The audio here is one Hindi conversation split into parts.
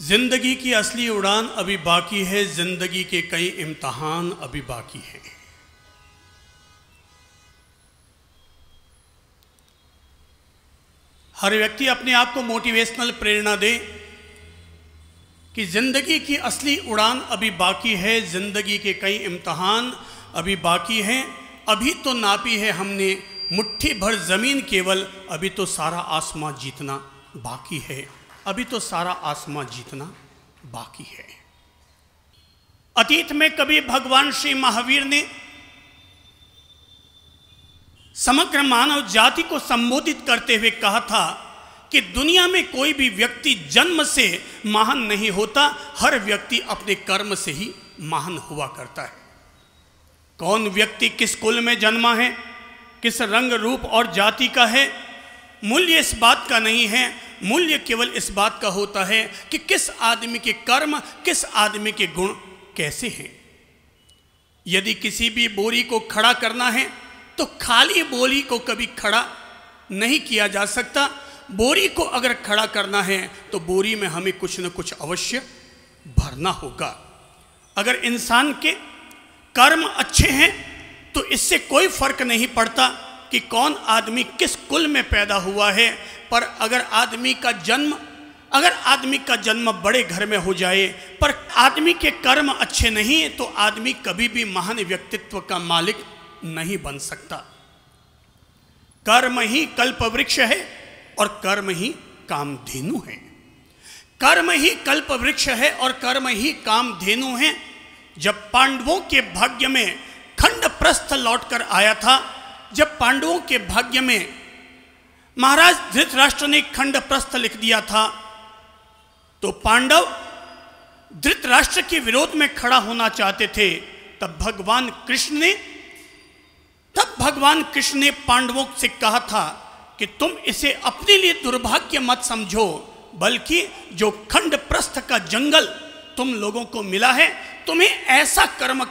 जिंदगी की असली उड़ान अभी बाकी है, जिंदगी के कई इम्तिहान अभी बाकी हैं। हर व्यक्ति अपने आप को मोटिवेशनल प्रेरणा दे कि जिंदगी की असली उड़ान अभी बाकी है, जिंदगी के कई इम्तिहान अभी बाकी हैं। अभी तो नापी है हमने मुट्ठी भर जमीन केवल, अभी तो सारा आसमां जीतना बाकी है, अभी तो सारा आसमां जीतना बाकी है। अतीत में कभी भगवान श्री महावीर ने समग्र मानव जाति को संबोधित करते हुए कहा था कि दुनिया में कोई भी व्यक्ति जन्म से महान नहीं होता, हर व्यक्ति अपने कर्म से ही महान हुआ करता है। कौन व्यक्ति किस कुल में जन्मा है, किस रंग रूप और जाति का है, मूल्य इस बात का नहीं है। मूल्य केवल इस बात का होता है कि किस आदमी के कर्म, किस आदमी के गुण कैसे हैं। यदि किसी भी बोरी को खड़ा करना है तो खाली बोरी को कभी खड़ा नहीं किया जा सकता। बोरी को अगर खड़ा करना है तो बोरी में हमें कुछ न कुछ अवश्य भरना होगा। अगर इंसान के कर्म अच्छे हैं तो इससे कोई फर्क नहीं पड़ता कि कौन आदमी किस कुल में पैदा हुआ है। पर अगर आदमी का जन्म बड़े घर में हो जाए पर आदमी के कर्म अच्छे नहीं तो आदमी कभी भी महान व्यक्तित्व का मालिक नहीं बन सकता। कर्म ही कल्पवृक्ष है और कर्म ही कामधेनु है। कर्म ही कल्पवृक्ष है और कर्म ही कामधेनु है। जब पांडवों के भाग्य में खंडप्रस्थ लौटकर आया था, जब पांडवों के भाग्य में महाराज धृतराष्ट्र ने खंडप्रस्थ लिख दिया था, तो पांडव धृतराष्ट्र के विरोध में खड़ा होना चाहते थे। तब भगवान कृष्ण ने पांडवों से कहा था कि तुम इसे अपने लिए दुर्भाग्य मत समझो, बल्कि जो खंडप्रस्थ का जंगल तुम लोगों को मिला है, तुम्हें ऐसा कर्म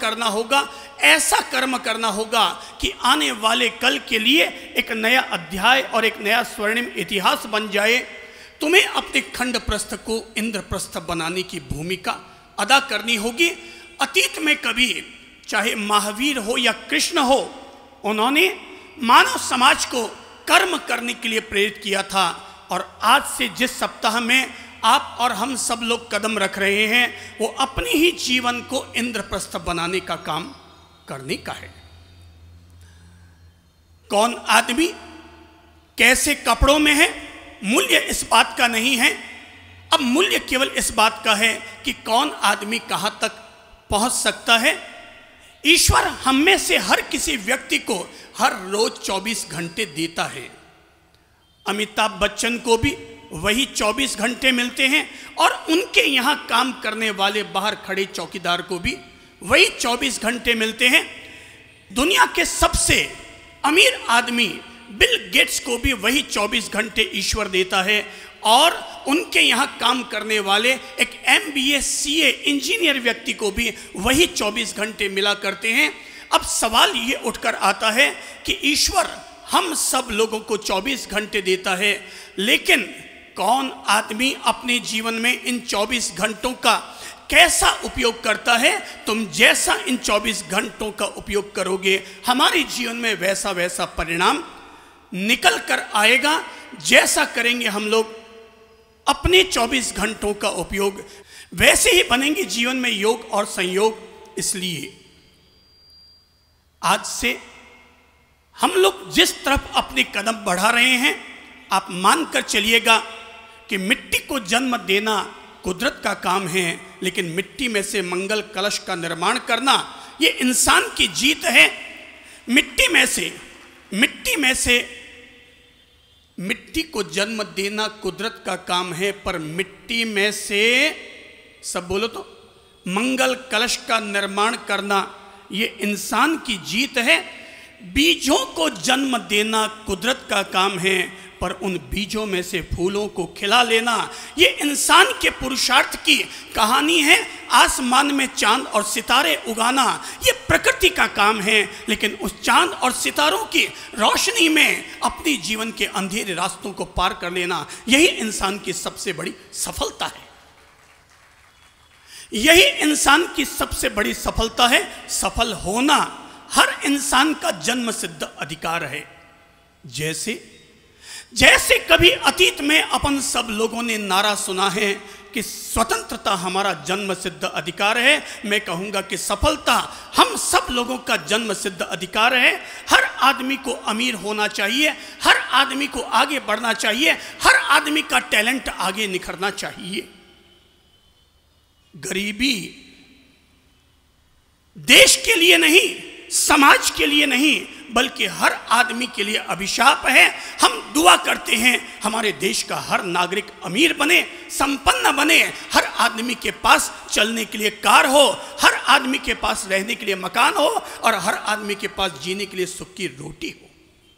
करना होगा कि आने वाले कल के लिए एक नया अध्याय और एक नया स्वर्णिम इतिहास बन जाए। तुम्हें अपने खंडप्रस्थ को इंद्रप्रस्थ बनाने की भूमिका अदा करनी होगी। अतीत में कभी चाहे महावीर हो या कृष्ण हो, उन्होंने मानव समाज को कर्म करने के लिए प्रेरित किया था। और आज से जिस सप्ताह में आप और हम सब लोग कदम रख रहे हैं, वो अपने ही जीवन को इंद्रप्रस्थ बनाने का काम करने का है। कौन आदमी कैसे कपड़ों में है, मूल्य इस बात का नहीं है। अब मूल्य केवल इस बात का है कि कौन आदमी कहां तक पहुंच सकता है। ईश्वर हम में से हर किसी व्यक्ति को हर रोज 24 घंटे देता है। अमिताभ बच्चन को भी वही 24 घंटे मिलते हैं और उनके यहां काम करने वाले बाहर खड़े चौकीदार को भी वही 24 घंटे मिलते हैं। दुनिया के सबसे अमीर आदमी बिल गेट्स को भी वही 24 घंटे ईश्वर देता है और उनके यहाँ काम करने वाले एक MBA CA इंजीनियर व्यक्ति को भी वही 24 घंटे मिला करते हैं। अब सवाल ये उठकर आता है कि ईश्वर हम सब लोगों को 24 घंटे देता है, लेकिन कौन आदमी अपने जीवन में इन 24 घंटों का कैसा उपयोग करता है। तुम जैसा इन 24 घंटों का उपयोग करोगे, हमारे जीवन में वैसा वैसा परिणाम निकल कर आएगा। जैसा करेंगे हम लोग अपने 24 घंटों का उपयोग, वैसे ही बनेंगे जीवन में योग और संयोग। इसलिए आज से हम लोग जिस तरफ अपने कदम बढ़ा रहे हैं, आप मानकर चलिएगा कि मिट्टी को जन्म देना कुदरत का काम है, लेकिन मिट्टी में से मंगल कलश का निर्माण करना ये इंसान की जीत है। मिट्टी को जन्म देना कुदरत का काम है, पर मिट्टी में से, सब बोलो तो, मंगल कलश का निर्माण करना ये इंसान की जीत है। बीजों को जन्म देना कुदरत का काम है, पर उन बीजों में से फूलों को खिला लेना ये इंसान के पुरुषार्थ की कहानी है। आसमान में चांद और सितारे उगाना ये प्रकृति का काम है, लेकिन उस चांद और सितारों की रोशनी में अपने जीवन के अंधेरे रास्तों को पार कर लेना, यही इंसान की सबसे बड़ी सफलता है। यही इंसान की सबसे बड़ी सफलता है। सफल होना हर इंसान का जन्म सिद्ध अधिकार है। जैसे कभी अतीत में अपन सब लोगों ने नारा सुना है कि स्वतंत्रता हमारा जन्म सिद्ध अधिकार है, मैं कहूंगा कि सफलता हम सब लोगों का जन्म सिद्ध अधिकार है। हर आदमी को अमीर होना चाहिए, हर आदमी को आगे बढ़ना चाहिए, हर आदमी का टैलेंट आगे निखरना चाहिए। गरीबी देश के लिए नहीं, समाज के लिए नहीं, बल्कि हर आदमी के लिए अभिशाप है। हम दुआ करते हैं हमारे देश का हर नागरिक अमीर बने, संपन्न बने, हर आदमी के पास चलने के लिए कार हो, हर आदमी के पास रहने के लिए मकान हो और हर आदमी के पास जीने के लिए सुख की रोटी हो।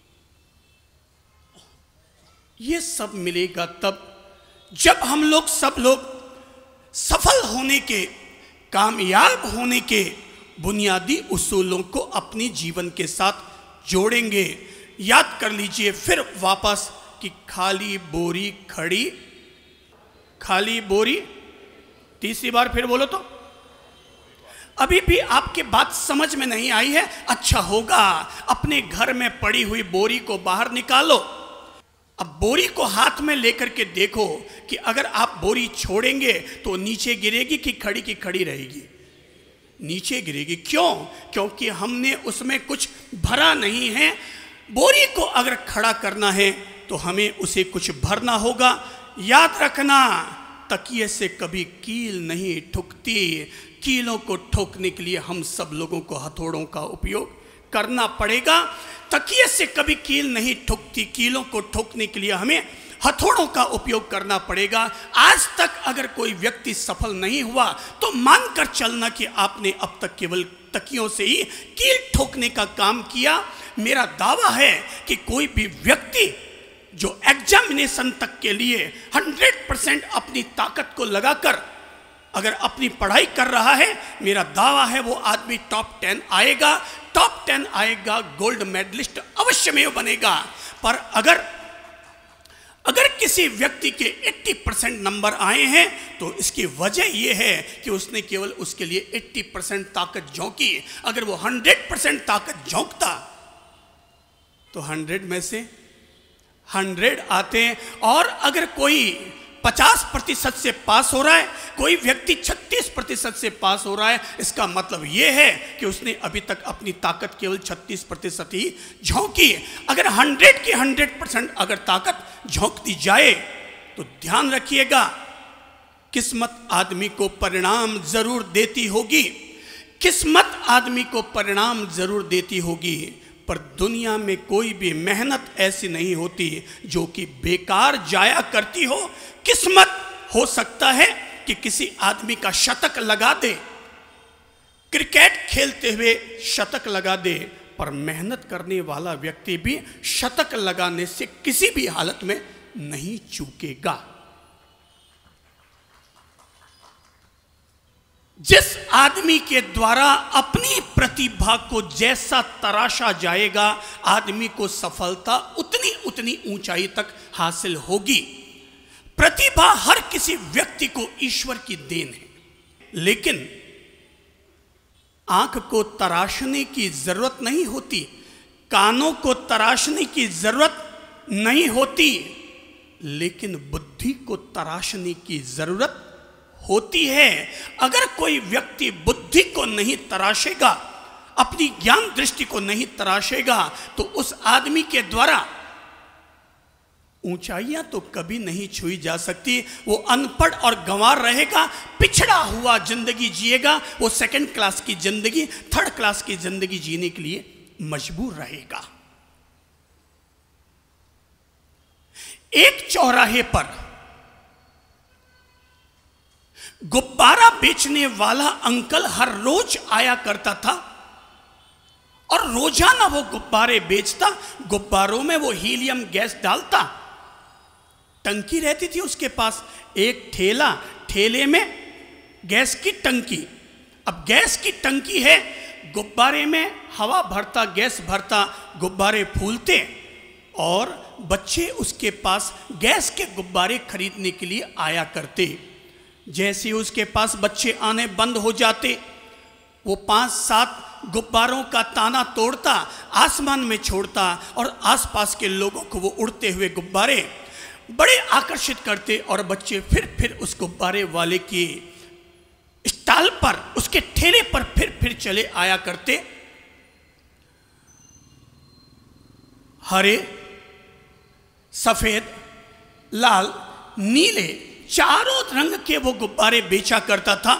यह सब मिलेगा तब जब हम लोग सब लोग सफल होने के, कामयाब होने के बुनियादी उसूलों को अपनी जीवन के साथ जोड़ेंगे। याद कर लीजिए फिर वापस कि खाली बोरी खड़ी, खाली बोरी, तीसरी बार फिर बोलो तो। अभी भी आपके बात समझ में नहीं आई है? अच्छा होगा अपने घर में पड़ी हुई बोरी को बाहर निकालो। अब बोरी को हाथ में लेकर के देखो कि अगर आप बोरी छोड़ेंगे तो नीचे गिरेगी कि खड़ी की खड़ी रहेगी? नीचे गिरेगी। क्यों? क्योंकि हमने उसमें कुछ भरा नहीं है। बोरी को अगर खड़ा करना है तो हमें उसे कुछ भरना होगा। याद रखना, तकिए से कभी कील नहीं ठुकती। कीलों को ठोकने के लिए हम सब लोगों को हथौड़ों का उपयोग करना पड़ेगा। तकिए से कभी कील नहीं ठुकती, कीलों को ठोकने के लिए हमें हथौड़ों का उपयोग करना पड़ेगा। आज तक अगर कोई व्यक्ति सफल नहीं हुआ तो मानकर चलना कि आपने अब तक केवल तकियों से ही कील ठोकने का काम किया। मेरा दावा है कि कोई भी व्यक्ति जो एग्जामिनेशन तक के लिए 100% अपनी ताकत को लगाकर अगर अपनी पढ़ाई कर रहा है, मेरा दावा है वो आदमी टॉप 10 आएगा, टॉप 10 आएगा, गोल्ड मेडलिस्ट अवश्य में बनेगा। पर अगर किसी व्यक्ति के 80% नंबर आए हैं तो इसकी वजह यह है कि उसने केवल उसके लिए 80% ताकत झोंकी। अगर वो 100% ताकत झोंकता तो 100 में से 100 आते। और अगर कोई 50% से पास हो रहा है, कोई व्यक्ति 36% से पास हो रहा है, इसका मतलब यह है कि उसने अभी तक अपनी ताकत केवल 36% ही झोंकी। अगर 100 की 100% अगर ताकत झोंक दी जाए तो ध्यान रखिएगा, किस्मत आदमी को परिणाम जरूर देती होगी, किस्मत आदमी को परिणाम जरूर देती होगी। पर दुनिया में कोई भी मेहनत ऐसी नहीं होती जो कि बेकार जाया करती हो। किस्मत हो सकता है कि किसी आदमी का शतक लगा दे, क्रिकेट खेलते हुए शतक लगा दे, पर मेहनत करने वाला व्यक्ति भी शतक लगाने से किसी भी हालत में नहीं चूकेगा। जिस आदमी के द्वारा अपनी प्रतिभा को जैसा तराशा जाएगा, आदमी को सफलता उतनी ऊंचाई तक हासिल होगी। प्रतिभा हर किसी व्यक्ति को ईश्वर की देन है, लेकिन आंख को तराशने की जरूरत नहीं होती, कानों को तराशने की जरूरत नहीं होती, लेकिन बुद्धि को तराशने की जरूरत होती है। अगर कोई व्यक्ति बुद्धि को नहीं तराशेगा, अपनी ज्ञान दृष्टि को नहीं तराशेगा, तो उस आदमी के द्वारा ऊंचाइयां तो कभी नहीं छुई जा सकती। वो अनपढ़ और गंवार रहेगा, पिछड़ा हुआ जिंदगी जिएगा, वो सेकंड क्लास की जिंदगी, थर्ड क्लास की जिंदगी जीने के लिए मजबूर रहेगा। एक चौराहे पर गुब्बारा बेचने वाला अंकल हर रोज आया करता था और रोजाना वो गुब्बारे बेचता। गुब्बारों में वो हीलियम गैस डालता, टंकी रहती थी उसके पास, एक ठेला, ठेले में गैस की टंकी। अब गैस की टंकी है, गुब्बारे में हवा भरता, गैस भरता, गुब्बारे फूलते और बच्चे उसके पास गैस के गुब्बारे खरीदने के लिए आया करते। जैसे ही उसके पास बच्चे आने बंद हो जाते, वो 5-7 गुब्बारों का ताना तोड़ता, आसमान में छोड़ता और आसपास के लोगों को वो उड़ते हुए गुब्बारे बड़े आकर्षित करते और बच्चे फिर उस गुब्बारे वाले की स्टॉल पर, उसके ठेले पर फिर चले आया करते। हरे, सफेद, लाल, नीले, चारों रंग के वो गुब्बारे बेचा करता था।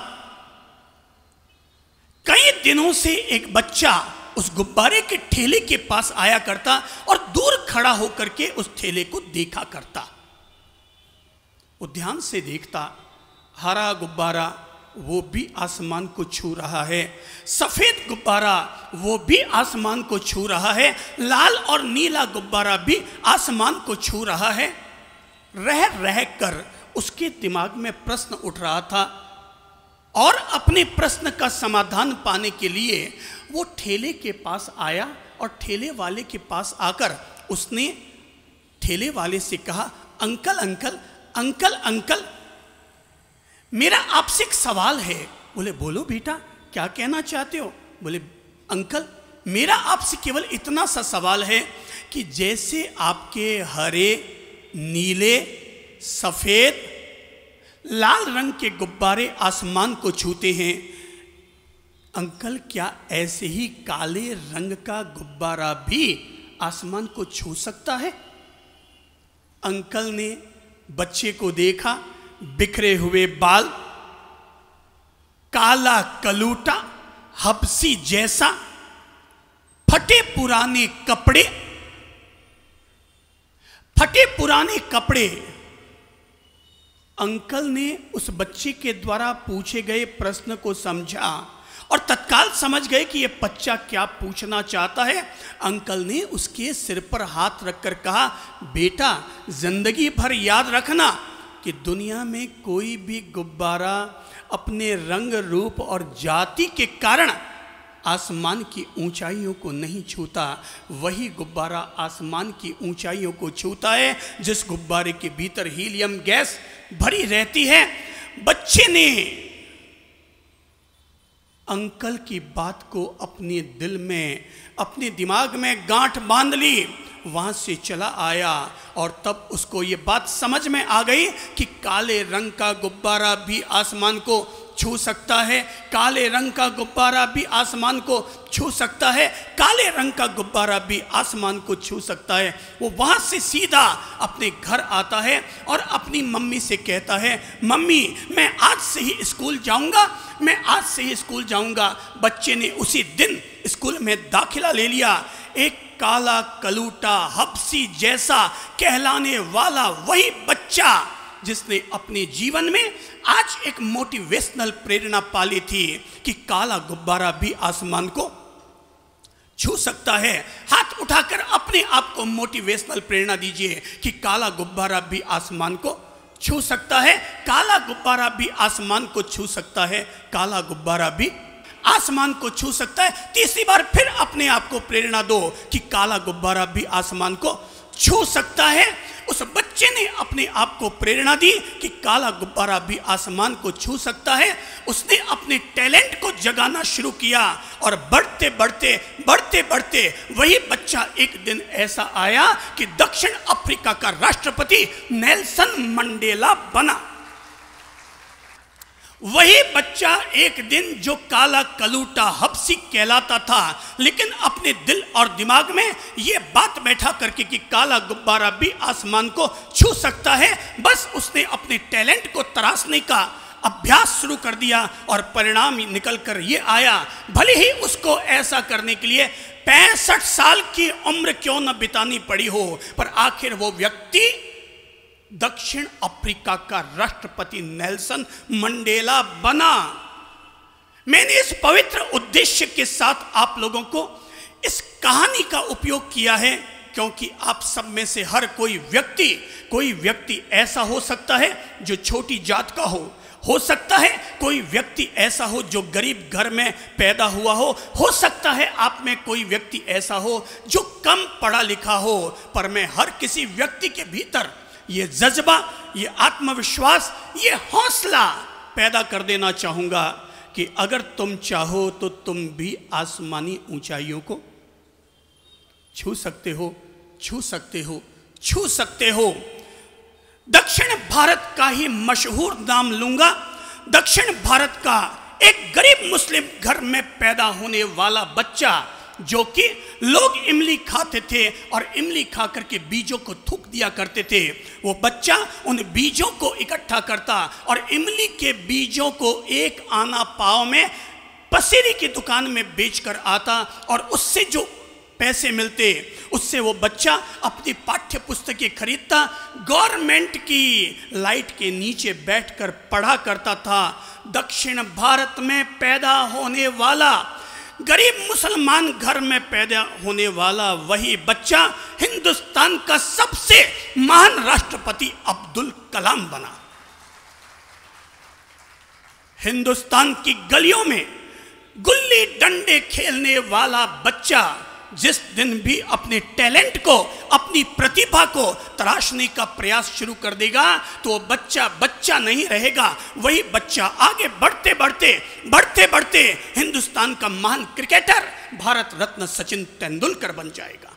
कई दिनों से एक बच्चा उस गुब्बारे के ठेले के पास आया करता और दूर खड़ा होकर के उस ठेले को देखा करता। वो ध्यान से देखता, हरा गुब्बारा वो भी आसमान को छू रहा है, सफेद गुब्बारा वो भी आसमान को छू रहा है, लाल और नीला गुब्बारा भी आसमान को छू रहा है। रह कर उसके दिमाग में प्रश्न उठ रहा था और अपने प्रश्न का समाधान पाने के लिए वो ठेले के पास आया और ठेले वाले के पास आकर उसने ठेले वाले से कहा, अंकल अंकल अंकल अंकल, मेरा आपसे एक सवाल है। बोले, बोलो बेटा, क्या कहना चाहते हो? बोले, अंकल मेरा आपसे केवल इतना सा सवाल है कि जैसे आपके हरे, नीले, सफ़ेद, लाल रंग के गुब्बारे आसमान को छूते हैं, अंकल क्या ऐसे ही काले रंग का गुब्बारा भी आसमान को छू सकता है? अंकल ने बच्चे को देखा, बिखरे हुए बाल, काला कलूटा, हबसी जैसा, फटे पुराने कपड़े। अंकल ने उस बच्चे के द्वारा पूछे गए प्रश्न को समझा और तत्काल समझ गए कि यह बच्चा क्या पूछना चाहता है। अंकल ने उसके सिर पर हाथ रखकर कहा, बेटा जिंदगी भर याद रखना कि दुनिया में कोई भी गुब्बारा अपने रंग, रूप और जाति के कारण आसमान की ऊंचाइयों को नहीं छूता। वही गुब्बारा आसमान की ऊंचाइयों को छूता है जिस गुब्बारे के भीतर हीलियम गैस भरी रहती है। बच्चे ने अंकल की बात को अपने दिल में, अपने दिमाग में गांठ बांध ली। वहां से चला आया और तब उसको ये बात समझ में आ गई कि काले रंग का गुब्बारा भी आसमान को छू सकता है, काले रंग का गुब्बारा भी आसमान को छू सकता है, काले रंग का गुब्बारा भी आसमान को छू सकता है। वो वहाँ से सीधा अपने घर आता है और अपनी मम्मी से कहता है, मम्मी मैं आज से ही स्कूल जाऊँगा, मैं आज से ही स्कूल जाऊँगा। बच्चे ने उसी दिन स्कूल में दाखिला ले लिया। एक काला कलूटा, हबसी जैसा कहलाने वाला वही बच्चा जिसने अपने जीवन में आज एक मोटिवेशनल प्रेरणा पाली थी कि काला गुब्बारा भी आसमान को छू सकता है। हाथ उठाकर अपने आप को मोटिवेशनल प्रेरणा दीजिए कि काला गुब्बारा भी आसमान को छू सकता है, काला गुब्बारा भी आसमान को छू सकता है, काला गुब्बारा भी आसमान को छू सकता है। तीसरी बार फिर अपने आप को प्रेरणा दो कि काला गुब्बारा भी आसमान को छू सकता है। उस बच्चे ने अपने आप को प्रेरणा दी कि काला गुब्बारा भी आसमान को छू सकता है। उसने अपने टैलेंट को जगाना शुरू किया और बढ़ते बढ़ते वही बच्चा एक दिन ऐसा आया कि दक्षिण अफ्रीका का राष्ट्रपति नेल्सन मंडेला बना। वही बच्चा एक दिन जो काला कलूटा हबसी कहलाता था, लेकिन अपने दिल और दिमाग में ये बात बैठा करके कि काला गुब्बारा भी आसमान को छू सकता है, बस उसने अपने टैलेंट को तराशने का अभ्यास शुरू कर दिया और परिणाम निकल कर ये आया। भले ही उसको ऐसा करने के लिए 65 साल की उम्र क्यों न बितानी पड़ी हो, पर आखिर वो व्यक्ति दक्षिण अफ्रीका का राष्ट्रपति नेल्सन मंडेला बना। मैंने इस पवित्र उद्देश्य के साथ आप लोगों को इस कहानी का उपयोग किया है क्योंकि आप सब में से हर कोई व्यक्ति ऐसा हो सकता है जो छोटी जात का हो सकता है कोई व्यक्ति ऐसा हो जो गरीब घर में पैदा हुआ हो सकता है आप में कोई व्यक्ति ऐसा हो जो कम पढ़ा लिखा हो, पर मैं हर किसी व्यक्ति के भीतर ये जज्बा, ये आत्मविश्वास, ये हौसला पैदा कर देना चाहूँगा कि अगर तुम चाहो तो तुम भी आसमानी ऊंचाइयों को छू सकते हो, छू सकते हो, छू सकते हो। दक्षिण भारत का ही मशहूर नाम लूंगा। दक्षिण भारत का एक गरीब मुस्लिम घर में पैदा होने वाला बच्चा, जो कि लोग इमली खाते थे और इमली खा करके बीजों को थूक दिया करते थे, वो बच्चा उन बीजों को इकट्ठा करता और इमली के बीजों को एक आना पाव में पसेरी की दुकान में बेचकर आता और उससे जो पैसे मिलते उससे वो बच्चा अपनी पाठ्य पुस्तकें खरीदता, गवर्नमेंट की लाइट के नीचे बैठकर पढ़ा करता था। दक्षिण भारत में पैदा होने वाला, गरीब मुसलमान घर में पैदा होने वाला वही बच्चा हिंदुस्तान का सबसे महान राष्ट्रपति अब्दुल कलाम बना। हिंदुस्तान की गलियों में गुल्ली डंडे खेलने वाला बच्चा जिस दिन भी अपने टैलेंट को, अपनी प्रतिभा को तराशने का प्रयास शुरू कर देगा तो वो बच्चा बच्चा नहीं रहेगा। वही बच्चा आगे बढ़ते बढ़ते बढ़ते बढ़ते हिंदुस्तान का महान क्रिकेटर, भारत रत्न सचिन तेंदुलकर बन जाएगा।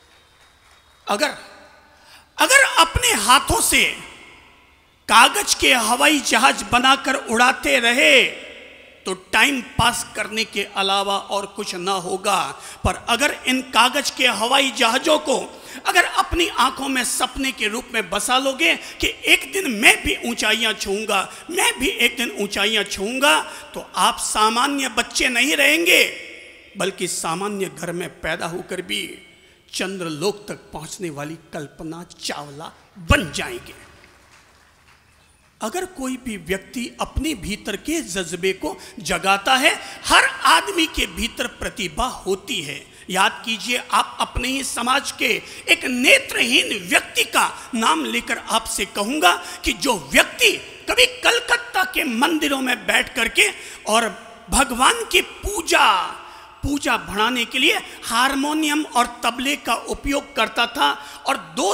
अगर अपने हाथों से कागज के हवाई जहाज बनाकर उड़ाते रहे तो टाइम पास करने के अलावा और कुछ ना होगा। पर अगर इन कागज के हवाई जहाज़ों को अगर अपनी आंखों में सपने के रूप में बसा लोगे कि एक दिन मैं भी ऊंचाइयां छूऊंगा, मैं भी एक दिन ऊंचाइयां छूऊंगा, तो आप सामान्य बच्चे नहीं रहेंगे, बल्कि सामान्य घर में पैदा होकर भी चंद्रलोक तक पहुंचने वाली कल्पना चावला बन जाएंगे। अगर कोई भी व्यक्ति अपने भीतर के जज्बे को जगाता है, हर आदमी के भीतर प्रतिभा होती है। याद कीजिए, आप अपने ही समाज के एक नेत्रहीन व्यक्ति का नाम लेकर आपसे कहूंगा कि जो व्यक्ति कभी कलकत्ता के मंदिरों में बैठ करके और भगवान की पूजा बढ़ाने के लिए हारमोनियम और तबले का उपयोग करता था और 2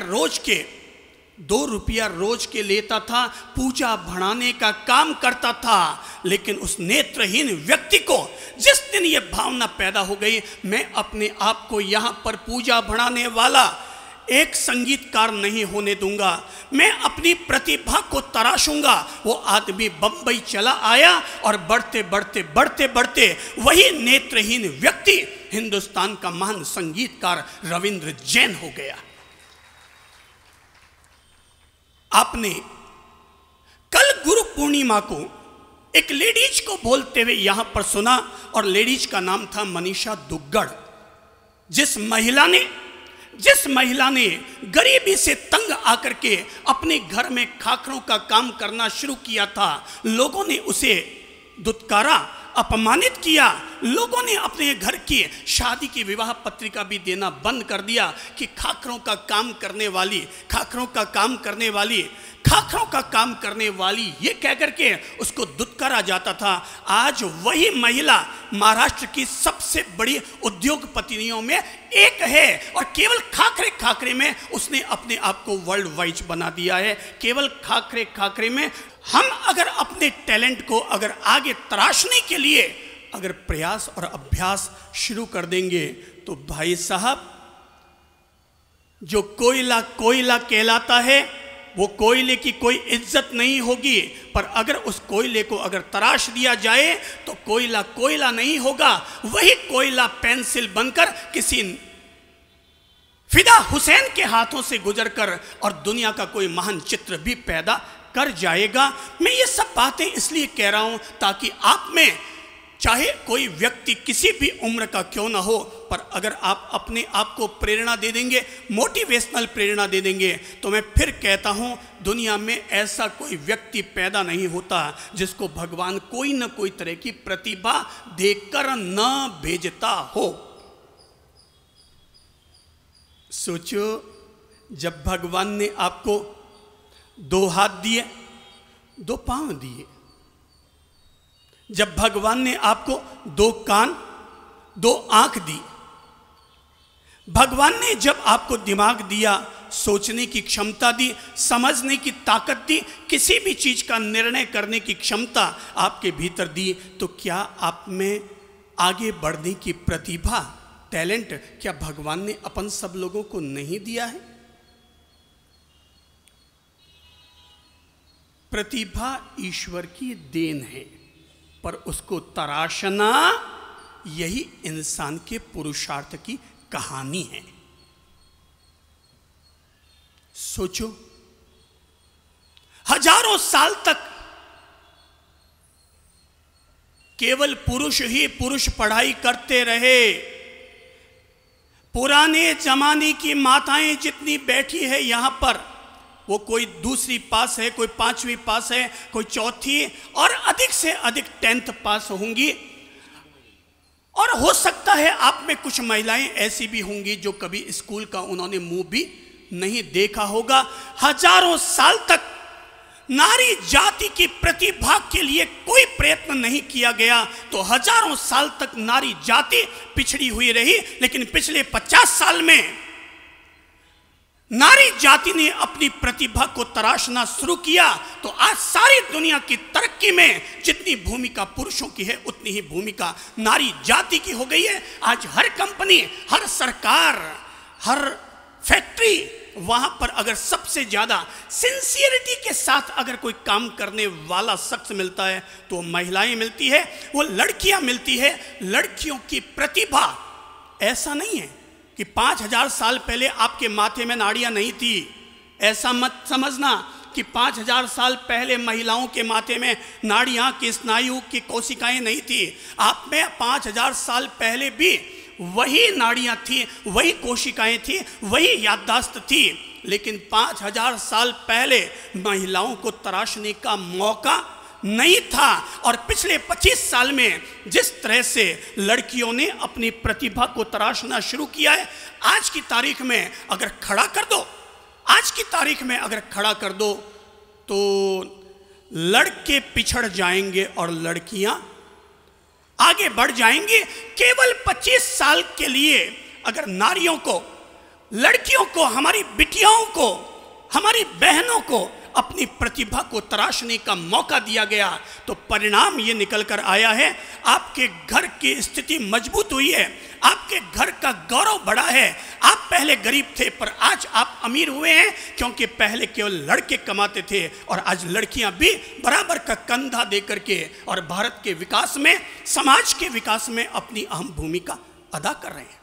रुपया रोज के लेता था, पूजा बढ़ाने का काम करता था, लेकिन उस नेत्रहीन व्यक्ति को जिस दिन ये भावना पैदा हो गई, मैं अपने आप को यहाँ पर पूजा बढ़ाने वाला एक संगीतकार नहीं होने दूंगा, मैं अपनी प्रतिभा को तराशूंगा, वो आदमी बंबई चला आया और बढ़ते बढ़ते बढ़ते बढ़ते वही नेत्रहीन व्यक्ति हिंदुस्तान का महान संगीतकार रविंद्र जैन हो गया। आपने कल गुरु पूर्णिमा को एक लेडीज को बोलते हुए यहां पर सुना और लेडीज का नाम था मनीषा दुग्गड़। जिस महिला ने गरीबी से तंग आकर के अपने घर में खाखरों का काम करना शुरू किया था, लोगों ने उसे दुत्कारा, अपमानित किया। लोगों ने अपने घर की शादी की विवाह पत्रिका भी देना बंद कर दिया कि खाखरों का काम करने वाली ये कह करके उसको दुत्कारा जाता था। आज वही महिला महाराष्ट्र की सबसे बड़ी उद्योगपतिनियों में एक है और केवल खाखरे में उसने अपने आप को वर्ल्ड वाइड बना दिया है। केवल खाखरे में हम अगर अपने टैलेंट को अगर आगे तराशने के लिए अगर प्रयास और अभ्यास शुरू कर देंगे तो भाई साहब, जो कोयला कहलाता है वो कोयले की कोई इज्जत नहीं होगी, पर अगर उस कोयले को अगर तराश दिया जाए तो कोयला नहीं होगा। वही कोयला पेंसिल बनकर किसी फिदा हुसैन के हाथों से गुजरकर और दुनिया का कोई महान चित्र भी पैदा कर जाएगा। मैं ये सब बातें इसलिए कह रहा हूं ताकि आप में, चाहे कोई व्यक्ति किसी भी उम्र का क्यों ना हो, पर अगर आप अपने आप को प्रेरणा दे देंगे, मोटिवेशनल प्रेरणा दे देंगे, तो मैं फिर कहता हूं दुनिया में ऐसा कोई व्यक्ति पैदा नहीं होता जिसको भगवान कोई ना कोई तरह की प्रतिभा देकर न भेजता हो। सोचो, जब भगवान ने आपको 2 हाथ दिए, 2 पांव दिए, जब भगवान ने आपको 2 कान, 2 आंख दी, भगवान ने जब आपको दिमाग दिया, सोचने की क्षमता दी, समझने की ताकत दी, किसी भी चीज का निर्णय करने की क्षमता आपके भीतर दी, तो क्या आप में आगे बढ़ने की प्रतिभा, टैलेंट, क्या भगवान ने अपन सब लोगों को नहीं दिया है? प्रतिभा ईश्वर की देन है, पर उसको तराशना यही इंसान के पुरुषार्थ की कहानी है। सोचो, हजारों साल तक केवल पुरुष ही पुरुष पढ़ाई करते रहे। पुराने जमाने की माताएं जितनी बैठी है यहां पर, वो कोई दूसरी पास है, कोई 5वीं पास है, कोई 4थी, और अधिक से अधिक 10th पास होंगी। और हो सकता है आप में कुछ महिलाएं ऐसी भी होंगी जो कभी स्कूल का उन्होंने मुंह भी नहीं देखा होगा। हजारों साल तक नारी जाति की प्रतिभा के लिए कोई प्रयत्न नहीं किया गया, तो हजारों साल तक नारी जाति पिछड़ी हुई रही। लेकिन पिछले 50 साल में नारी जाति ने अपनी प्रतिभा को तराशना शुरू किया, तो आज सारी दुनिया की तरक्की में जितनी भूमिका पुरुषों की है उतनी ही भूमिका नारी जाति की हो गई है। आज हर कंपनी, हर सरकार, हर फैक्ट्री, वहां पर अगर सबसे ज्यादा सिंसियरिटी के साथ अगर कोई काम करने वाला शख्स मिलता है तो महिलाएं मिलती है, वो लड़कियां मिलती है। लड़कियों की प्रतिभा, ऐसा नहीं है कि 5000 साल पहले आपके माथे में नाड़ियां नहीं थी। ऐसा मत समझना कि 5000 साल पहले महिलाओं के माथे में नाड़ियां की स्नायु की कोशिकाएं नहीं थी। आप में 5000 साल पहले भी वही नाड़ियां थी, वही कोशिकाएं थी, वही याददाश्त थी। लेकिन 5000 साल पहले महिलाओं को तराशने का मौका नहीं था। और पिछले 25 साल में जिस तरह से लड़कियों ने अपनी प्रतिभा को तराशना शुरू किया है, आज की तारीख में अगर खड़ा कर दो, आज की तारीख में अगर खड़ा कर दो, तो लड़के पिछड़ जाएंगे और लड़कियां आगे बढ़ जाएंगी। केवल 25 साल के लिए अगर नारियों को, लड़कियों को, हमारी बिटियाओं को, हमारी बहनों को अपनी प्रतिभा को तराशने का मौका दिया गया, तो परिणाम ये निकल कर आया है, आपके घर की स्थिति मजबूत हुई है, आपके घर का गौरव बढ़ा है। आप पहले गरीब थे पर आज आप अमीर हुए हैं, क्योंकि पहले केवल लड़के कमाते थे और आज लड़कियां भी बराबर का कंधा देकर के और भारत के विकास में, समाज के विकास में अपनी अहम भूमिका अदा कर रहे हैं।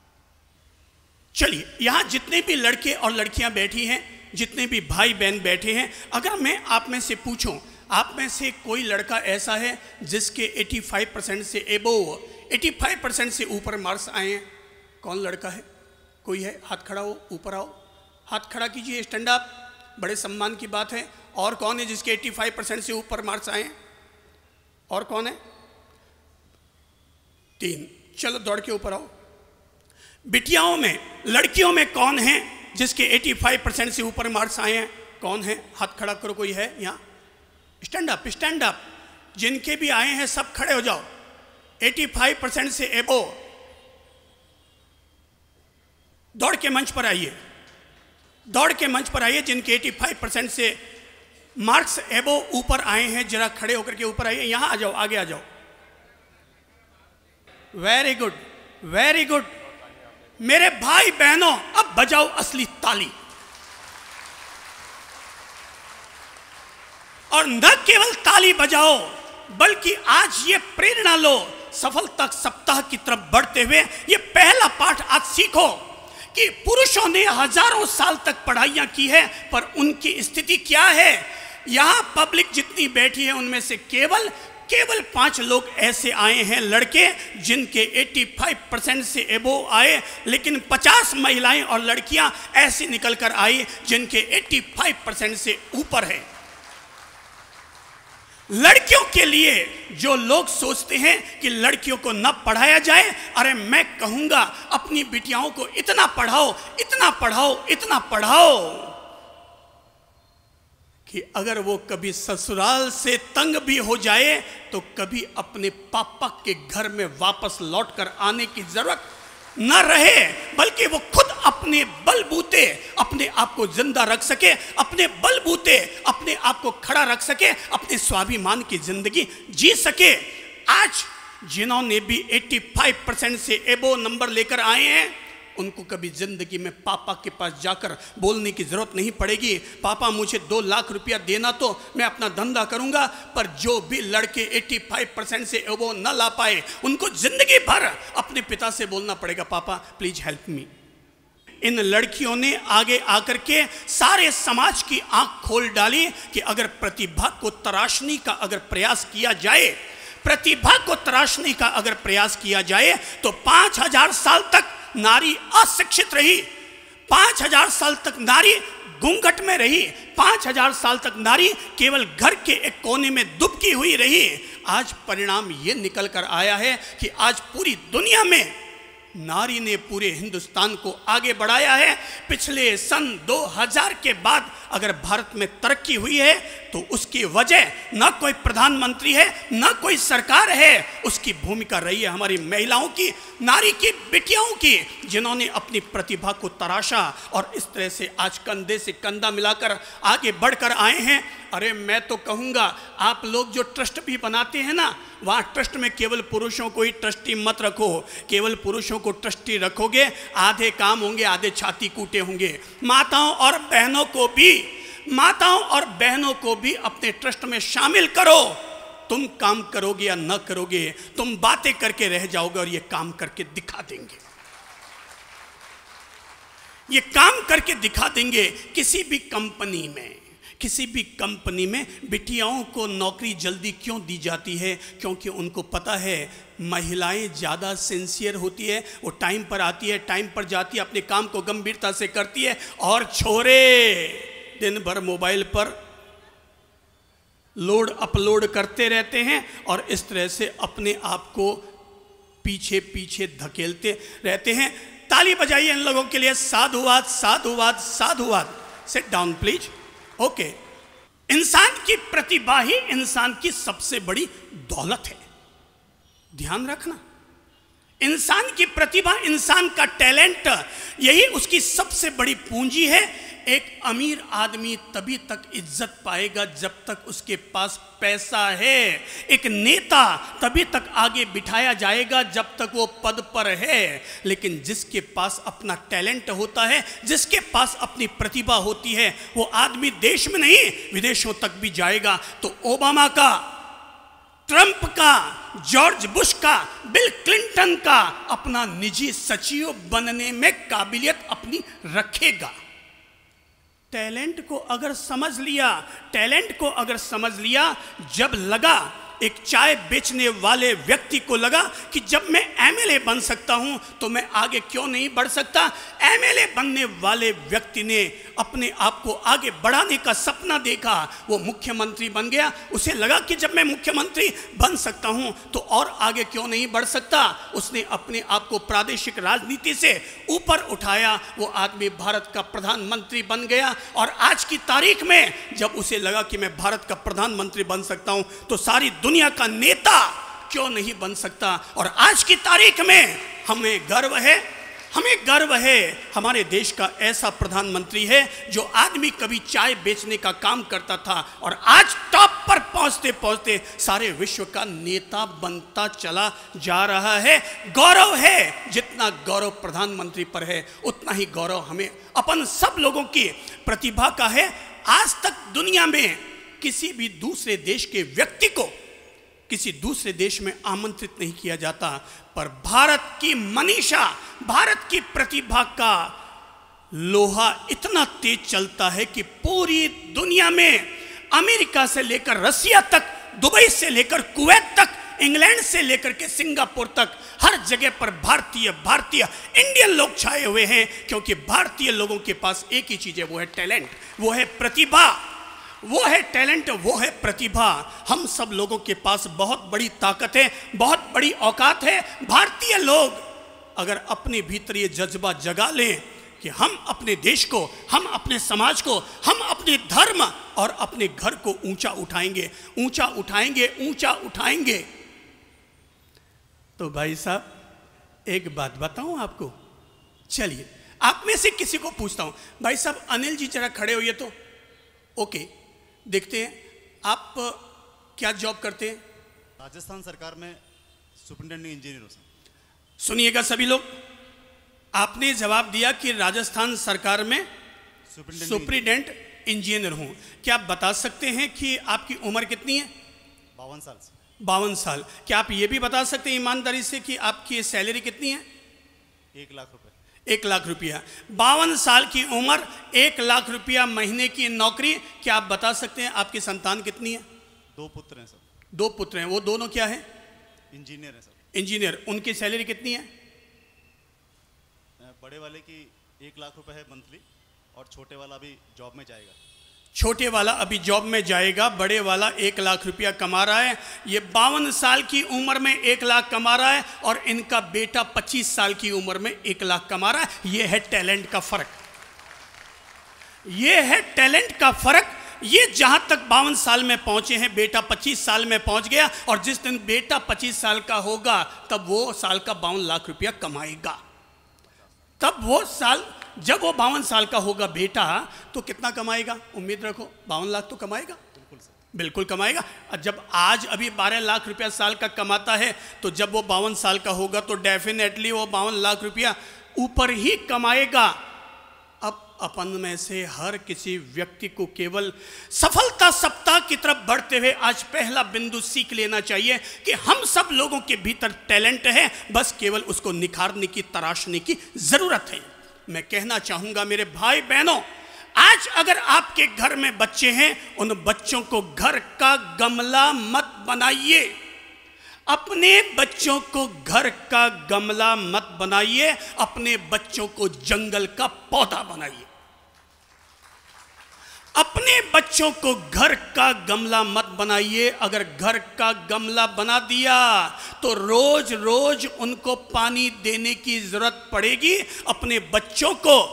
चलिए, यहां जितने भी लड़के और लड़कियां बैठी हैं, जितने भी भाई बहन बैठे हैं, अगर मैं आप में से पूछूं, आप में से कोई लड़का ऐसा है जिसके 85% से एबोव, 85% से ऊपर मार्क्स आए हैं? कौन लड़का है? कोई है? हाथ खड़ा हो, ऊपर आओ, हाथ खड़ा कीजिए, स्टैंड अप, बड़े सम्मान की बात है। और कौन है जिसके 85% से ऊपर मार्क्स आए हैं? और कौन है? 3। चलो दौड़ के ऊपर आओ। बिटियाओं में, लड़कियों में कौन है जिसके 85% से ऊपर मार्क्स आए हैं? कौन है? हाथ खड़ा करो। कोई है यहाँ? Stand up, stand up. जिनके भी आए हैं सब खड़े हो जाओ। 85% से एबो दौड़ के मंच पर आइए, दौड़ के मंच पर आइए। जिनके 85% से मार्क्स एबो ऊपर आए हैं, जरा खड़े होकर के ऊपर आइए। यहां आ जाओ, आगे आ जाओ। Very good, very good. मेरे भाई बहनों, अब बजाओ असली ताली। और न केवल ताली बजाओ, बल्कि आज ये प्रेरणा लो, सफलता सप्ताह की तरफ बढ़ते हुए ये पहला पाठ आज सीखो कि पुरुषों ने हजारों साल तक पढ़ाइयां की है, पर उनकी स्थिति क्या है। यहां पब्लिक जितनी बैठी है उनमें से केवल 5 लोग ऐसे आए हैं, लड़के, जिनके 85% से एबो आए। लेकिन 50 महिलाएं और लड़कियां ऐसी निकल कर आई जिनके 85% से ऊपर है। लड़कियों के लिए जो लोग सोचते हैं कि लड़कियों को न पढ़ाया जाए, अरे मैं कहूंगा अपनी बिटियाओं को इतना पढ़ाओ, इतना पढ़ाओ, इतना पढ़ाओ कि अगर वो कभी ससुराल से तंग भी हो जाए तो कभी अपने पापा के घर में वापस लौट कर आने की जरूरत न रहे, बल्कि वो खुद अपने बलबूते अपने आप को जिंदा रख सके, अपने बलबूते अपने आप को खड़ा रख सके, अपने स्वाभिमान की जिंदगी जी सके। आज जिन्होंने भी 85% से एबो नंबर लेकर आए हैं, उनको कभी जिंदगी में पापा के पास जाकर बोलने की जरूरत नहीं पड़ेगी, पापा मुझे 2 लाख रुपया देना तो मैं अपना धंधा करूंगा। पर जो भी लड़के 85% से एबो न ला पाए, उनको जिंदगी भर अपने पिता से बोलना पड़ेगा, पापा प्लीज हेल्प मी। इन लड़कियों ने आगे आकर के सारे समाज की आंख खोल डाली कि अगर प्रतिभा को तराशने का अगर प्रयास किया जाए, प्रतिभा को तराशने का अगर प्रयास किया जाए तो 5000 साल तक नारी अशिक्षित रही, 5000 साल तक नारी घूंघट में रही, 5000 साल तक नारी केवल घर के एक कोने में दुबकी हुई रही। आज परिणाम ये निकल कर आया है कि आज पूरी दुनिया में नारी ने पूरे हिंदुस्तान को आगे बढ़ाया है। पिछले सन 2000 के बाद अगर भारत में तरक्की हुई है तो उसकी वजह न कोई प्रधानमंत्री है न कोई सरकार है, उसकी भूमिका रही है हमारी महिलाओं की, नारी की, बेटियों की, जिन्होंने अपनी प्रतिभा को तराशा और इस तरह से आज कंधे से कंधा मिलाकर आगे बढ़कर आए हैं। अरे मैं तो कहूँगा आप लोग जो ट्रस्ट भी बनाते हैं ना, वहाँ ट्रस्ट में केवल पुरुषों को ही ट्रस्टी मत रखो। केवल पुरुषों को ट्रस्टी रखोगे आधे काम होंगे, आधे छाती कूटे होंगे। माताओं और बहनों को भी, माताओं और बहनों को भी अपने ट्रस्ट में शामिल करो। तुम काम करोगे या न करोगे, तुम बातें करके रह जाओगे और ये काम करके दिखा देंगे, ये काम करके दिखा देंगे। किसी भी कंपनी में, किसी भी कंपनी में बिटियाओं को नौकरी जल्दी क्यों दी जाती है? क्योंकि उनको पता है महिलाएं ज़्यादा सिंसियर होती है, वो टाइम पर आती है, टाइम पर जाती है, अपने काम को गंभीरता से करती है। और छोरे दिन भर मोबाइल पर लोड अपलोड करते रहते हैं और इस तरह से अपने आप को पीछे पीछे धकेलते रहते हैं। ताली बजाइए इन लोगों के लिए। साधुवाद, साधुवाद, साधुवाद। Sit down please. ओके। इंसान की प्रतिभा ही इंसान की सबसे बड़ी दौलत है, ध्यान रखना। इंसान की प्रतिभा, इंसान का टैलेंट, यही उसकी सबसे बड़ी पूंजी है। एक अमीर आदमी तभी तक इज्जत पाएगा जब तक उसके पास पैसा है। एक नेता तभी तक आगे बिठाया जाएगा जब तक वो पद पर है। लेकिन जिसके पास अपना टैलेंट होता है, जिसके पास अपनी प्रतिभा होती है, वो आदमी देश में नहीं विदेशों तक भी जाएगा। तो ओबामा का, ट्रंप का, जॉर्ज बुश का, बिल क्लिंटन का अपना निजी सचिव बनने में काबिलियत अपनी रखेगा। टैलेंट को अगर समझ लिया, टैलेंट को अगर समझ लिया, जब लगा एक चाय बेचने वाले व्यक्ति को लगा कि जब मैं एमएलए बन सकता हूं तो मैं आगे क्यों नहीं बढ़ सकता, एमएलए बनने वाले व्यक्ति ने अपने आप को आगे बढ़ाने का सपना देखा, वो मुख्यमंत्री बन गया। उसे लगा कि जब मैं मुख्यमंत्री बन सकता हूं तो और आगे क्यों नहीं बढ़ सकता। उसने अपने आप को प्रादेशिक राजनीति से ऊपर उठाया, वो आदमी भारत का प्रधानमंत्री बन गया। और आज की तारीख में जब उसे लगा कि मैं भारत का प्रधानमंत्री बन सकता हूं तो सारी दुनिया का नेता क्यों नहीं बन सकता। और आज की तारीख में हमें गर्व है, हमें गर्व है हमारे देश का ऐसा प्रधानमंत्री है जो आदमी कभी चाय बेचने का काम करता था और आज टॉप पर पहुंचते पहुंचते सारे विश्व का नेता बनता चला जा रहा है। गौरव है, जितना गौरव प्रधानमंत्री पर है उतना ही गौरव हमें अपन सब लोगों की प्रतिभा का है। आज तक दुनिया में किसी भी दूसरे देश के व्यक्ति को किसी दूसरे देश में आमंत्रित नहीं किया जाता, पर भारत की मनीषा, भारत की प्रतिभा का लोहा इतना तेज चलता है कि पूरी दुनिया में अमेरिका से लेकर रसिया तक, दुबई से लेकर कुवैत तक, इंग्लैंड से लेकर के सिंगापुर तक हर जगह पर भारतीय भारतीय इंडियन लोग छाए हुए हैं। क्योंकि भारतीय लोगों के पास एक ही चीज है, वो है टैलेंट, वो है प्रतिभा, वो है टैलेंट, वो है प्रतिभा। हम सब लोगों के पास बहुत बड़ी ताकत है, बहुत बड़ी औकात है। भारतीय लोग अगर अपने भीतर ये जज्बा जगा लें कि हम अपने देश को, हम अपने समाज को, हम अपने धर्म और अपने घर को ऊंचा उठाएंगे, ऊंचा उठाएंगे, ऊंचा उठाएंगे। तो भाई साहब एक बात बताऊं आपको, चलिए आप में से किसी को पूछता हूं, भाई साहब अनिल जी जरा खड़े होइए तो। ओके, देखते हैं आप क्या जॉब करते हैं? राजस्थान सरकार में सुपरिटेंडिंग इंजीनियर हूँ सर। सुनिएगा सभी लोग, आपने जवाब दिया कि राजस्थान सरकार में सुपरिटेंडेंट इंजीनियर हूं। क्या आप बता सकते हैं कि आपकी उम्र कितनी है? 52 साल से। 52 साल। क्या आप ये भी बता सकते हैं ईमानदारी से कि आपकी सैलरी कितनी है? 1 लाख रुपए। 1 लाख रुपया। 52 साल की उम्र, 1 लाख रुपया महीने की नौकरी। क्या आप बता सकते हैं आपकी संतान कितनी है? 2 पुत्र हैं सर। 2 पुत्र हैं। वो दोनों क्या है? इंजीनियर है सर। इंजीनियर। उनकी सैलरी कितनी है? बड़े वाले की 1 लाख रुपए है मंथली, और छोटे वाला अभी जॉब में जाएगा। छोटे वाला अभी जॉब में जाएगा, बड़े वाला 1 लाख रुपया कमा रहा है। ये 52 साल की उम्र में 1 लाख कमा रहा है, और इनका बेटा 25 साल की उम्र में 1 लाख कमा रहा है। ये है टैलेंट का फर्क। ये है टैलेंट का फर्क। ये जहां तक 52 साल में पहुंचे हैं, बेटा 25 साल में पहुंच गया, और जिस दिन बेटा 25 साल का होगा तब वो साल का 52 लाख रुपया कमाएगा। तब वो साल, जब वो 52 साल का होगा बेटा, तो कितना कमाएगा? उम्मीद रखो 52 लाख तो कमाएगा। बिल्कुल कमाएगा। जब आज अभी 12 लाख रुपया साल का कमाता है, तो जब वो 52 साल का होगा तो डेफिनेटली वो 52 लाख रुपया ऊपर ही कमाएगा। अब अपन में से हर किसी व्यक्ति को केवल सफलता सप्ताह की तरफ बढ़ते हुए आज पहला बिंदु सीख लेना चाहिए कि हम सब लोगों के भीतर टैलेंट है, बस केवल उसको निखारने की, तराशने की जरूरत है। मैं कहना चाहूंगा मेरे भाई बहनों, आज अगर आपके घर में बच्चे हैं, उन बच्चों को घर का गमला मत बनाइए। अपने बच्चों को घर का गमला मत बनाइए, अपने बच्चों को जंगल का पौधा बनाइए। अपने बच्चों को घर का गमला मत बनाइए। अगर घर का गमला बना दिया तो रोज रोज उनको पानी देने की जरूरत पड़ेगी। अपने बच्चों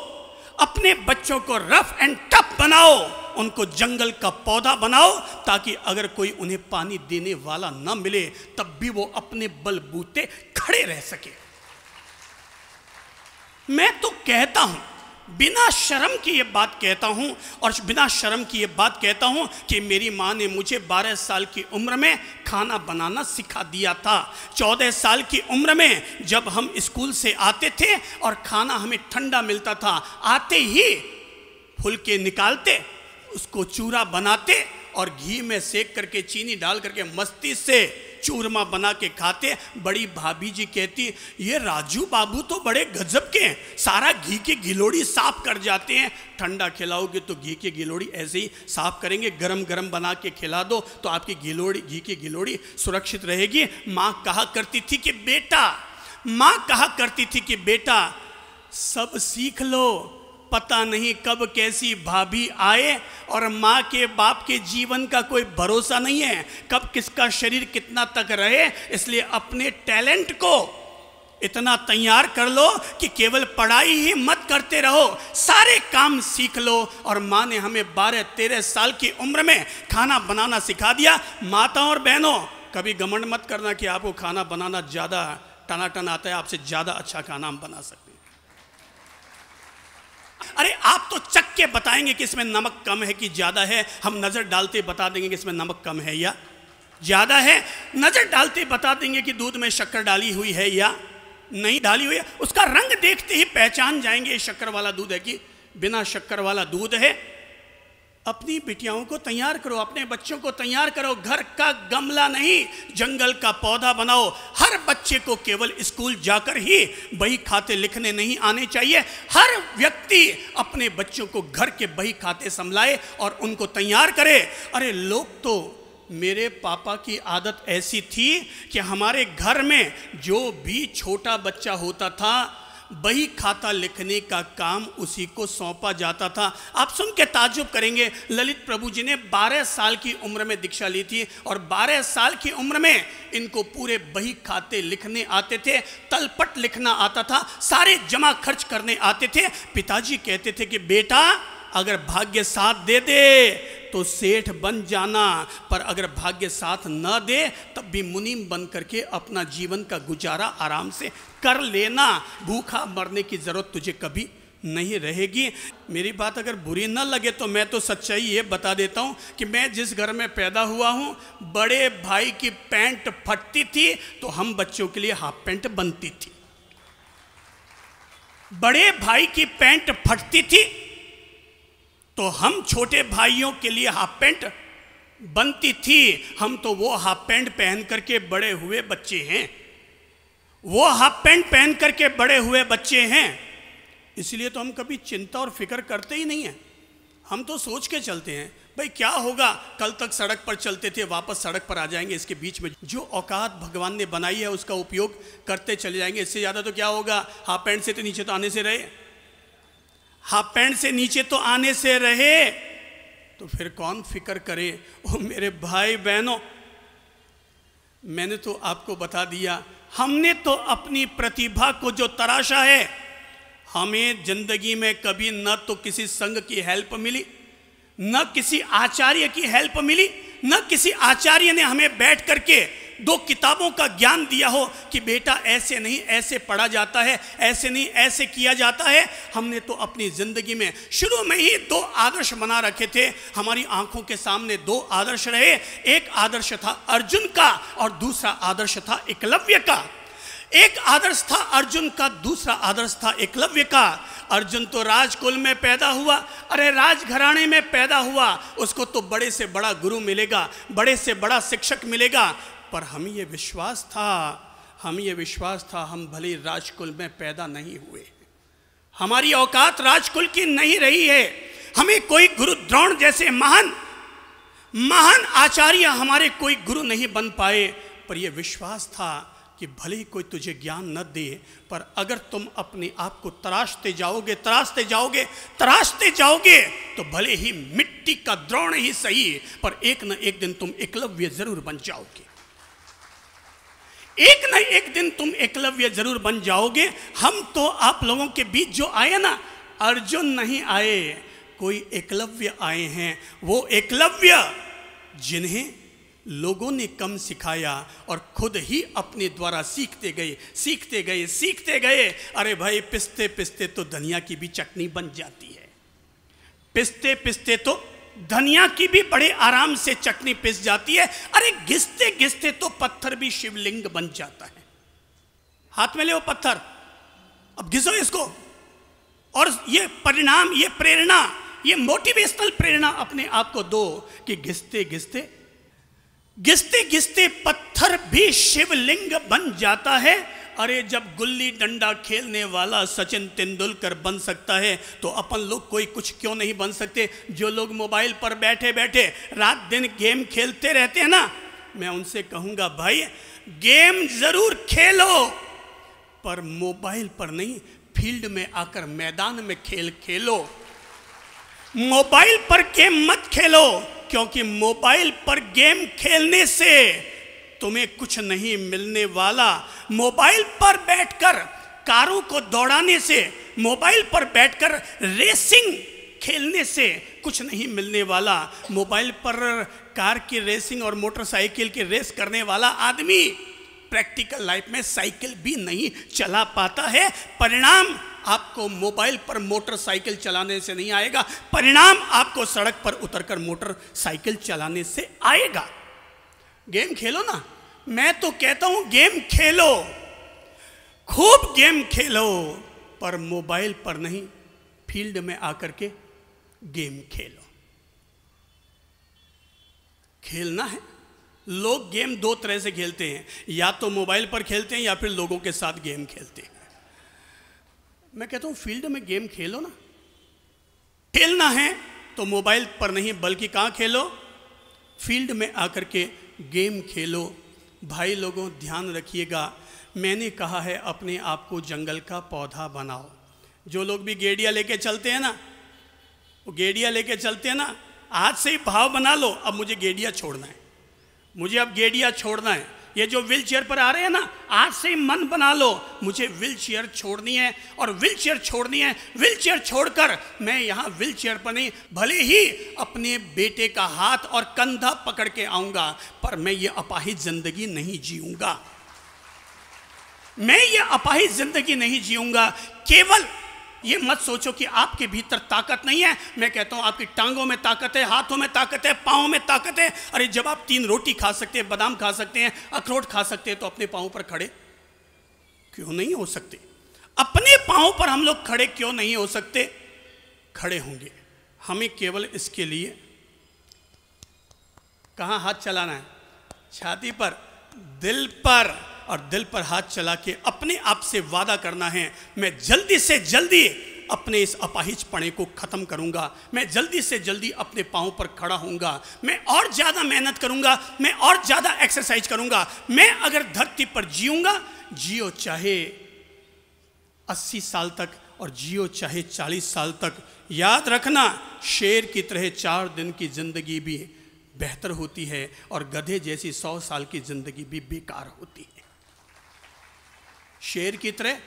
को रफ एंड टफ बनाओ, उनको जंगल का पौधा बनाओ, ताकि अगर कोई उन्हें पानी देने वाला ना मिले तब भी वो अपने बलबूते खड़े रह सके। मैं तो कहता हूं, बिना शर्म की ये बात कहता हूं, और बिना शर्म की ये बात कहता हूं कि मेरी मां ने मुझे 12 साल की उम्र में खाना बनाना सिखा दिया था। 14 साल की उम्र में जब हम स्कूल से आते थे और खाना हमें ठंडा मिलता था, आते ही फुलके निकालते, उसको चूरा बनाते और घी में सेक करके, चीनी डाल करके मस्ती से चूरमा बना के खाते। बड़ी भाभी जी कहती, ये राजू बाबू तो बड़े गजब के हैं, सारा घी की गिलोड़ी साफ कर जाते हैं। ठंडा खिलाओगे तो घी की गिलोड़ी ऐसे ही साफ करेंगे, गरम गरम बना के खिला दो तो आपकी गिलोड़ी, घी की गिलोड़ी सुरक्षित रहेगी। माँ कहा करती थी कि बेटा सब सीख लो, पता नहीं कब कैसी भाभी आए, और माँ के बाप के जीवन का कोई भरोसा नहीं है, कब किसका शरीर कितना तक रहे। इसलिए अपने टैलेंट को इतना तैयार कर लो कि केवल पढ़ाई ही मत करते रहो, सारे काम सीख लो। और माँ ने हमें 12-13 साल की उम्र में खाना बनाना सिखा दिया। माताओं और बहनों, कभी घमंड मत करना कि आपको खाना बनाना ज़्यादा टनाटन आता है, आपसे ज़्यादा अच्छा खाना हम बना सकते हैं। अरे आप तो चख के बताएंगे कि इसमें नमक कम है कि ज्यादा है, हम नजर डालते बता देंगे कि इसमें नमक कम है या ज्यादा है, नजर डालते बता देंगे कि दूध में शक्कर डाली हुई है या नहीं डाली हुई है। उसका रंग देखते ही पहचान जाएंगे शक्कर वाला दूध है कि बिना शक्कर वाला दूध है। अपनी बिटियाओं को तैयार करो, अपने बच्चों को तैयार करो। घर का गमला नहीं, जंगल का पौधा बनाओ। हर बच्चे को केवल स्कूल जाकर ही बही खाते लिखने नहीं आने चाहिए। हर व्यक्ति अपने बच्चों को घर के बही खाते संभलाए और उनको तैयार करे। अरे लोग तो, मेरे पापा की आदत ऐसी थी कि हमारे घर में जो भी छोटा बच्चा होता था, बही खाता लिखने का काम उसी को सौंपा जाता था। आप सुन के ताज्जुब करेंगे, ललित प्रभु जी ने 12 साल की उम्र में दीक्षा ली थी, और 12 साल की उम्र में इनको पूरे बही खाते लिखने आते थे, तलपट लिखना आता था, सारे जमा खर्च करने आते थे। पिताजी कहते थे कि बेटा अगर भाग्य साथ दे दे तो सेठ बन जाना, पर अगर भाग्य साथ न दे तब भी मुनीम बन करके अपना जीवन का गुजारा आराम से कर लेना। भूखा मरने की जरूरत तुझे कभी नहीं रहेगी। मेरी बात अगर बुरी न लगे तो मैं तो सच्चाई ये बता देता हूँ कि मैं जिस घर में पैदा हुआ हूँ, बड़े भाई की पैंट फटती थी तो हम बच्चों के लिए हाफ पैंट बनती थी। बड़े भाई की पैंट फटती थी तो हम छोटे भाइयों के लिए हाफ पैंट बनती थी। हम तो वो हाफ पैंट पहन करके बड़े हुए बच्चे हैं, वो हाफ पैंट पहन करके बड़े हुए बच्चे हैं। इसलिए तो हम कभी चिंता और फिक्र करते ही नहीं हैं। हम तो सोच के चलते हैं भाई क्या होगा, कल तक सड़क पर चलते थे, वापस सड़क पर आ जाएंगे। इसके बीच में जो औकात भगवान ने बनाई है उसका उपयोग करते चले जाएंगे। इससे ज़्यादा तो क्या होगा। हाफ पैंट से तो नीचे तो आने से रहे, हाफ पैंट से नीचे तो आने से रहे, तो फिर कौन फिक्र करे। ओ मेरे भाई बहनों, मैंने तो आपको बता दिया, हमने तो अपनी प्रतिभा को जो तराशा है, हमें जिंदगी में कभी न तो किसी संघ की हेल्प मिली, न किसी आचार्य की हेल्प मिली, न किसी आचार्य ने हमें बैठ करके 2 किताबों का ज्ञान दिया हो कि बेटा ऐसे नहीं ऐसे पढ़ा जाता है, ऐसे नहीं ऐसे किया जाता है। हमने तो अपनी जिंदगी में शुरू में ही 2 आदर्श बना रखे थे। हमारी आंखों के सामने 2 आदर्श रहे। एक आदर्श था अर्जुन का और दूसरा आदर्श था एकलव्य का। एक आदर्श था अर्जुन का, दूसरा आदर्श था एकलव्य का। अर्जुन तो राजकुल में पैदा हुआ, अरे राजघराने में पैदा हुआ, उसको तो बड़े से बड़ा गुरु मिलेगा, बड़े से बड़ा शिक्षक मिलेगा। पर हमें ये विश्वास था, हम भले राजकुल में पैदा नहीं हुए, हमारी औकात राजकुल की नहीं रही है। हमें कोई गुरु द्रोण जैसे महान आचार्य हमारे कोई गुरु नहीं बन पाए। पर यह विश्वास था कि भले ही कोई तुझे ज्ञान न दे, पर अगर तुम अपने आप को तराशते जाओगे तो भले ही मिट्टी का द्रोण ही सही, पर एक न एक दिन तुम एकलव्य जरूर बन जाओगे। एक न एक दिन तुम एकलव्य जरूर बन जाओगे। हम तो आप लोगों के बीच जो आए ना, अर्जुन नहीं आए, कोई एकलव्य आए हैं। वो एकलव्य जिन्हें लोगों ने कम सिखाया और खुद ही अपने द्वारा सीखते गए। अरे भाई, पिसते पिसते तो धनिया की भी चटनी बन जाती है। पिसते पिसते तो धनिया की भी बड़े आराम से चटनी पिस जाती है। अरे घिसते घिसते तो पत्थर भी शिवलिंग बन जाता है। हाथ में ले वो पत्थर, अब घिसो इसको। और ये परिणाम, ये प्रेरणा, ये मोटिवेशनल प्रेरणा अपने आप को दो कि घिसते घिसते पत्थर भी शिवलिंग बन जाता है। अरे जब गुल्ली डंडा खेलने वाला सचिन तेंदुलकर बन सकता है तो अपन लोग कोई कुछ क्यों नहीं बन सकते। जो लोग मोबाइल पर बैठे बैठे रात दिन गेम खेलते रहते हैं ना, मैं उनसे कहूँगा भाई गेम जरूर खेलो, पर मोबाइल पर नहीं, फील्ड में आकर मैदान में खेलो। मोबाइल पर गेम मत खेलो, क्योंकि मोबाइल पर गेम खेलने से तुम्हें कुछ नहीं मिलने वाला। मोबाइल पर बैठकर कारों को दौड़ाने से, मोबाइल पर बैठकर रेसिंग खेलने से कुछ नहीं मिलने वाला। मोबाइल पर कार की रेसिंग और मोटरसाइकिल की रेस करने वाला आदमी प्रैक्टिकल लाइफ में साइकिल भी नहीं चला पाता है। परिणाम आपको मोबाइल पर मोटरसाइकिल चलाने से नहीं आएगा, परिणाम आपको सड़क पर उतरकर मोटरसाइकिल चलाने से आएगा। गेम खेलो ना, मैं तो कहता हूं गेम खेलो, खूब गेम खेलो, पर मोबाइल पर नहीं, फील्ड में आकर के गेम खेलो। खेलना है। लोग गेम 2 तरह से खेलते हैं, या तो मोबाइल पर खेलते हैं या फिर लोगों के साथ गेम खेलते हैं। मैं कहता हूं फील्ड में गेम खेलो ना। खेलना है तो मोबाइल पर नहीं, बल्कि कहां खेलो, फील्ड में आकर के गेम खेलो। भाई लोगों ध्यान रखिएगा, मैंने कहा है अपने आप को जंगल का पौधा बनाओ। जो लोग भी गेड़िया लेके चलते हैं ना, वो गेड़िया लेके चलते हैं ना, आज से ही भाव बना लो, अब मुझे गेड़िया छोड़ना है, मुझे अब गेड़िया छोड़ना है। ये जो व्हील चेयर पर आ रहे हैं ना, आज से ही मन बना लो, मुझे व्हील चेयर छोड़नी है, और व्हील चेयर छोड़नी है। व्हील चेयर छोड़कर मैं यहाँ व्हील चेयर पर नहीं, भले ही अपने बेटे का हाथ और कंधा पकड़ के आऊँगा, पर मैं ये अपाहिज जिंदगी नहीं जीऊँगा। मैं ये अपाहिज जिंदगी नहीं जीऊँगा। केवल ये मत सोचो कि आपके भीतर ताकत नहीं है। मैं कहता हूं आपकी टांगों में ताकत है, हाथों में ताकत है, पाँव में ताकत है। अरे जब आप 3 रोटी खा सकते हैं, बादाम खा सकते हैं, अखरोट खा सकते हैं, तो अपने पाँव पर खड़े क्यों नहीं हो सकते? अपने पाँव पर हम लोग खड़े क्यों नहीं हो सकते? खड़े होंगे। हमें केवल इसके लिए कहाँ हाथ चलाना है? छाती पर, दिल पर, और दिल पर हाथ चला के अपने आप से वादा करना है, मैं जल्दी से जल्दी अपने इस अपाहिजपणे को खत्म करूंगा, मैं जल्दी से जल्दी अपने पाँव पर खड़ा होऊंगा, मैं और ज़्यादा मेहनत करूंगा, मैं और ज़्यादा एक्सरसाइज करूंगा। मैं अगर धरती पर जीऊंगा, जियो चाहे 80 साल तक और जियो चाहे 40 साल तक, याद रखना शेर की तरह 4 दिन की जिंदगी भी बेहतर होती है और गधे जैसी 100 साल की जिंदगी भी बेकार होती है। शेर की तरह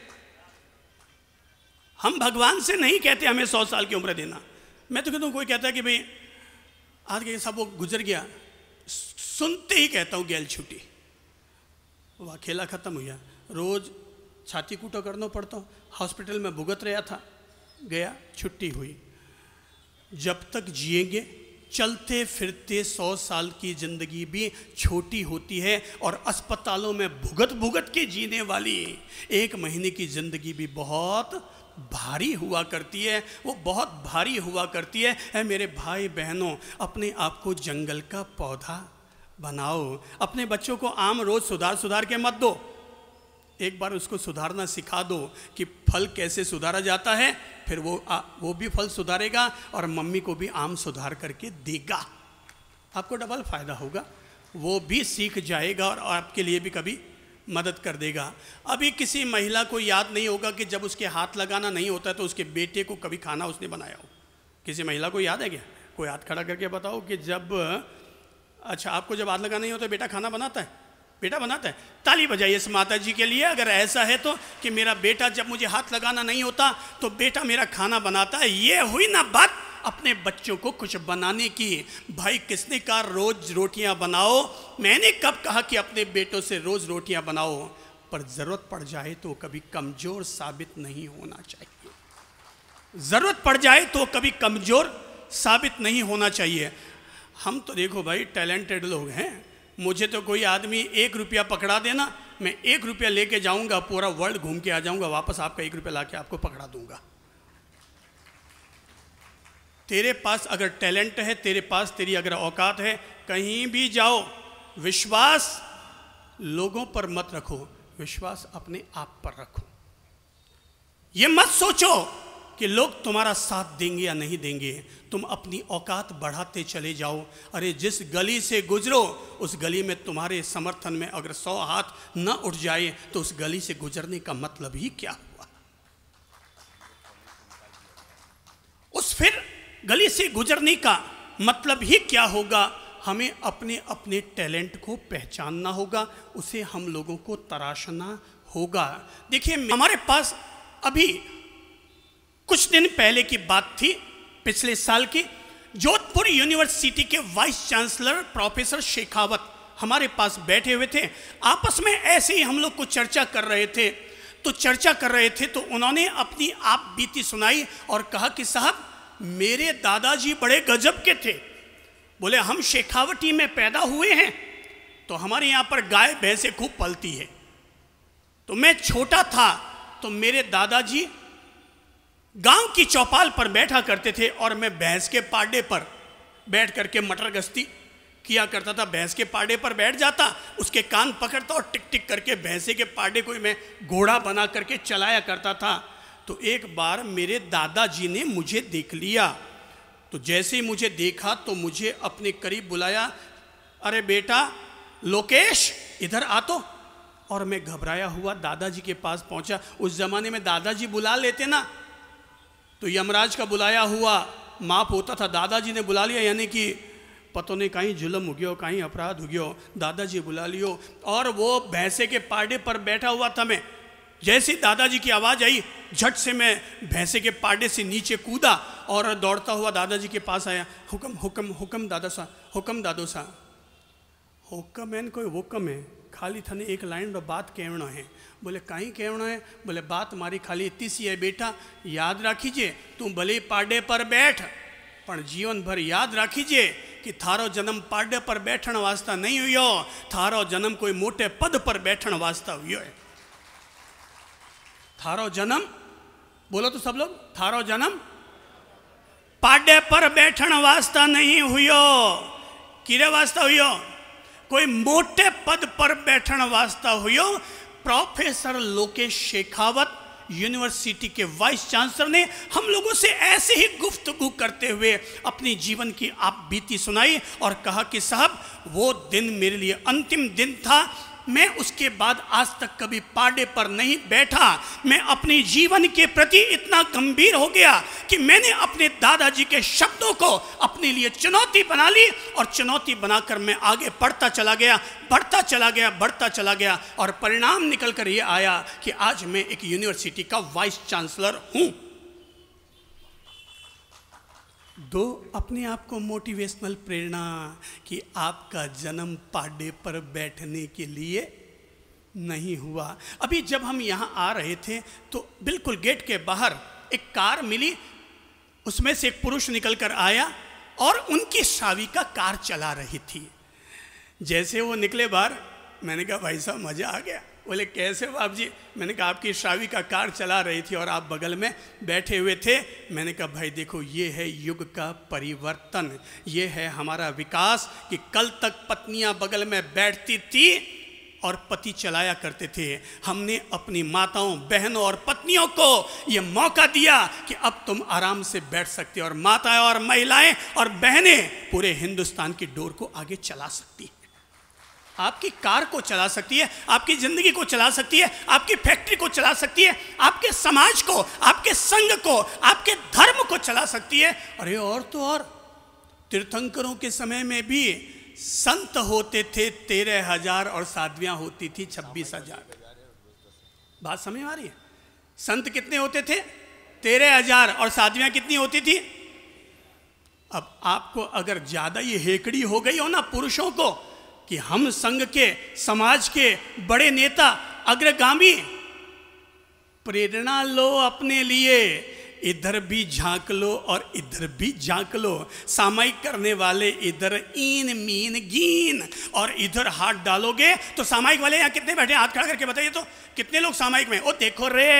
हम भगवान से नहीं कहते हमें 100 साल की उम्र देना। मैं तो कहता हूं, कोई कहता है कि भाई आज के सब वो गुजर गया, सुनते ही कहता हूं गैल छुट्टी, वह खेला खत्म हो गया। रोज छाती कूटा करना पड़ता हूँ, हॉस्पिटल में भुगत रहा था, गया छुट्टी हुई। जब तक जिएंगे, चलते फिरते 100 साल की जिंदगी भी छोटी होती है और अस्पतालों में भुगत भुगत के जीने वाली 1 महीने की जिंदगी भी बहुत भारी हुआ करती है। वो बहुत भारी हुआ करती है। मेरे भाई बहनों, अपने आप को जंगल का पौधा बनाओ। अपने बच्चों को आम रोज सुधार के मत दो, एक बार उसको सुधारना सिखा दो कि फल कैसे सुधारा जाता है, फिर वो भी फल सुधारेगा और मम्मी को भी आम सुधार करके देगा। आपको डबल फायदा होगा, वो भी सीख जाएगा और आपके लिए भी कभी मदद कर देगा। अभी किसी महिला को याद नहीं होगा कि जब उसके हाथ लगाना नहीं होता तो उसके बेटे को कभी खाना उसने बनाया हो। किसी महिला को याद है क्या? कोई हाथ खड़ा करके बताओ कि जब, अच्छा आपको जब हाथ लगाना नहीं होता बेटा खाना बनाता है? बेटा बनाता है। ताली बजाइए इस माता जी के लिए अगर ऐसा है तो, कि मेरा बेटा जब मुझे हाथ लगाना नहीं होता तो बेटा मेरा खाना बनाता है। ये हुई ना बात अपने बच्चों को कुछ बनाने की। भाई किसने कहा रोज रोटियां बनाओ? मैंने कब कहा कि अपने बेटों से रोज रोटियां बनाओ? पर जरूरत पड़ जाए तो कभी कमजोर साबित नहीं होना चाहिए। जरूरत पड़ जाए तो कभी कमजोर साबित नहीं होना चाहिए। हम तो देखो भाई टैलेंटेड लोग हैं। मुझे तो कोई आदमी 1 रुपया पकड़ा देना, मैं 1 रुपया लेके जाऊंगा, पूरा वर्ल्ड घूम के आ जाऊंगा, वापस आपका 1 रुपया लाके आपको पकड़ा दूंगा। तेरे पास अगर टैलेंट है, तेरे पास तेरी अगर औकात है, कहीं भी जाओ, विश्वास लोगों पर मत रखो, विश्वास अपने आप पर रखो। ये मत सोचो कि लोग तुम्हारा साथ देंगे या नहीं देंगे, तुम अपनी औकात बढ़ाते चले जाओ। अरे जिस गली से गुजरो उस गली में तुम्हारे समर्थन में अगर 100 हाथ न उठ जाए तो उस गली से गुजरने का मतलब ही क्या हुआ? उस फिर गली से गुजरने का मतलब ही क्या होगा? हमें अपने अपने टैलेंट को पहचानना होगा, उसे हम लोगों को तराशना होगा। देखिए हमारे पास अभी कुछ दिन पहले की बात थी, पिछले साल की, जोधपुर यूनिवर्सिटी के वाइस चांसलर प्रोफेसर शेखावत हमारे पास बैठे हुए थे। आपस में ऐसे ही हम लोग को चर्चा कर रहे थे, तो उन्होंने अपनी आप बीती सुनाई और कहा कि साहब मेरे दादाजी बड़े गजब के थे। बोले हम शेखावटी में पैदा हुए हैं तो हमारे यहाँ पर गाय भैंसें खूब पलती है। तो मैं छोटा था तो मेरे दादाजी गांव की चौपाल पर बैठा करते थे और मैं भैंस के पाडे पर बैठ करके मटर गश्ती किया करता था। भैंस के पाडे पर बैठ जाता, उसके कान पकड़ता और टिक टिक करके भैंसे के पाडे को मैं घोड़ा बना करके चलाया करता था। तो एक बार मेरे दादाजी ने मुझे देख लिया, तो जैसे ही मुझे देखा तो मुझे अपने करीब बुलाया, अरे बेटा लोकेश इधर आ तो। और मैं घबराया हुआ दादाजी के पास पहुंचा। उस जमाने में दादाजी बुला लेते ना तो यमराज का बुलाया हुआ माफ होता था। दादाजी ने बुला लिया यानी कि पतों ने कहीं जुल्म हो गया, कहीं अपराध हो गया, दादाजी बुला लियो। और वो भैंसे के पाडे पर बैठा हुआ था। मैं जैसे दादाजी की आवाज़ आई, झट से मैं भैंसे के पाडे से नीचे कूदा और दौड़ता हुआ दादाजी के पास आया। हुक्म हुक्म हुक्म दादा सा, हुक्म दादो सा। हुक्म है कोई हुक्म है, खाली थने एक लाइन रो बात कहना है। बोले कहीं कहना है? बोले बात मारी खाली इतनी सी है बेटा, याद राखीजिए तू भले पाडे पर बैठ पण जीवन भर याद राखीजिए कि थारो जन्म पाडे पर बैठण वास्ता नहीं हुयो, थारो जन्म कोई मोटे पद पर बैठण वास्ता हुयो है। थारो जन्म, बोलो तो सब लोग, थारो जन्म पाडे पर बैठण वास्ता नहीं हुयो। किरे वास्ता हुयो? कोई मोटे पद पर बैठण वास्ता हुयो। प्रोफेसर लोकेश शेखावत यूनिवर्सिटी के वाइस चांसलर ने हम लोगों से ऐसे ही गुफ्तगू करते हुए अपनी जीवन की आप बीती सुनाई और कहा कि साहब वो दिन मेरे लिए अंतिम दिन था, मैं उसके बाद आज तक कभी पाडे पर नहीं बैठा। मैं अपने जीवन के प्रति इतना गंभीर हो गया कि मैंने अपने दादाजी के शब्दों को अपने लिए चुनौती बना ली और चुनौती बनाकर मैं आगे बढ़ता चला गया, बढ़ता चला गया, बढ़ता चला गया और परिणाम निकल कर ये आया कि आज मैं एक यूनिवर्सिटी का वाइस चांसलर हूं। दो अपने आप को मोटिवेशनल प्रेरणा कि आपका जन्म पाडे पर बैठने के लिए नहीं हुआ। अभी जब हम यहाँ आ रहे थे तो बिल्कुल गेट के बाहर एक कार मिली, उसमें से एक पुरुष निकल कर आया और उनकी शाविका कार चला रही थी। जैसे वो निकले बाहर, मैंने कहा भाई साहब मज़ा आ गया। बोले कैसे बाप जी? मैंने कहा आपकी शाविका कार चला रही थी और आप बगल में बैठे हुए थे। मैंने कहा भाई देखो ये है युग का परिवर्तन, ये है हमारा विकास कि कल तक पत्नियां बगल में बैठती थी और पति चलाया करते थे। हमने अपनी माताओं, बहनों और पत्नियों को ये मौका दिया कि अब तुम आराम से बैठ सकते हो और माताएं और महिलाएं और बहनें पूरे हिंदुस्तान की डोर को आगे चला सकती है। आपकी कार को चला सकती है, आपकी जिंदगी को चला सकती है, आपकी फैक्ट्री को चला सकती है, आपके समाज को, आपके संघ को, आपके धर्म को चला सकती है। अरे और तो और तीर्थंकरों के समय में भी संत होते थे 13,000 और साध्वियां होती थी 26,000। बात समझ में आ रही है? संत कितने होते थे? 13,000 और साध्वियां कितनी होती थी? अब आपको अगर ज्यादा ये हेकड़ी हो गई हो ना पुरुषों को कि हम संघ के, समाज के बड़े नेता, अग्रगामी, प्रेरणा लो अपने लिए। इधर भी झांक लो और इधर भी झांक लो। सामायिक करने वाले इधर ईन मीन गीन और इधर हाथ डालोगे तो सामायिक वाले यहाँ कितने बैठे? हाथ खड़ा करके बताइए तो कितने लोग सामायिक में? ओ देखो रे,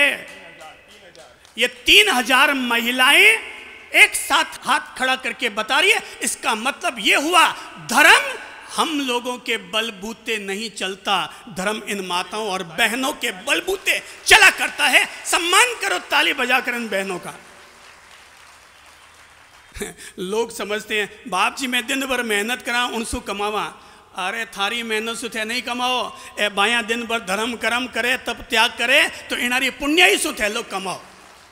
ये 3,000 महिलाएं एक साथ हाथ खड़ा करके बता रही है। इसका मतलब ये हुआ धर्म हम लोगों के बलबूते नहीं चलता, धर्म इन माताओं और बहनों के बलबूते चला करता है। सम्मान करो, ताली बजाकर इन बहनों का। लोग समझते हैं बाप जी मैं दिन भर मेहनत करा उनसु कमावा। अरे थारी मेहनत से थे नहीं कमाओ, ए बाया दिन भर धर्म कर्म करे तब त्याग करे तो इनारी पुण्य ही सु थे लोग कमाओ।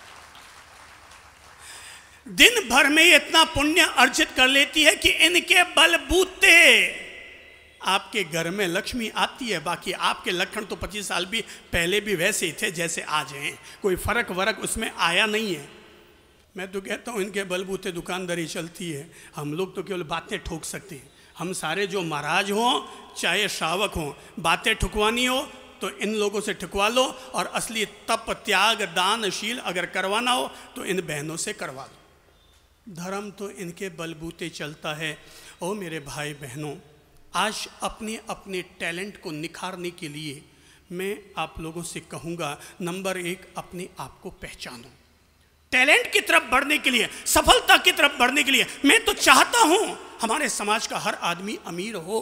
दिन भर में इतना पुण्य अर्जित कर लेती है कि इनके बलबूते आपके घर में लक्ष्मी आती है। बाकी आपके लक्षण तो 25 साल भी पहले भी वैसे ही थे जैसे आज हैं, कोई फर्क वरक उसमें आया नहीं है। मैं तो कहता हूँ इनके बलबूते दुकानदारी चलती है, हम लोग तो केवल बातें ठोक सकते हैं। हम सारे जो महाराज हों चाहे श्रावक हों, बातें ठुकवानी हो तो इन लोगों से ठुकवा लो और असली तप त्याग दानशील अगर करवाना हो तो इन बहनों से करवा लो। धर्म तो इनके बलबूते चलता है। ओ मेरे भाई बहनों, आज अपने अपने टैलेंट को निखारने के लिए मैं आप लोगों से कहूँगा, नंबर 1 अपने आप को पहचानो। टैलेंट की तरफ बढ़ने के लिए, सफलता की तरफ बढ़ने के लिए मैं तो चाहता हूँ हमारे समाज का हर आदमी अमीर हो।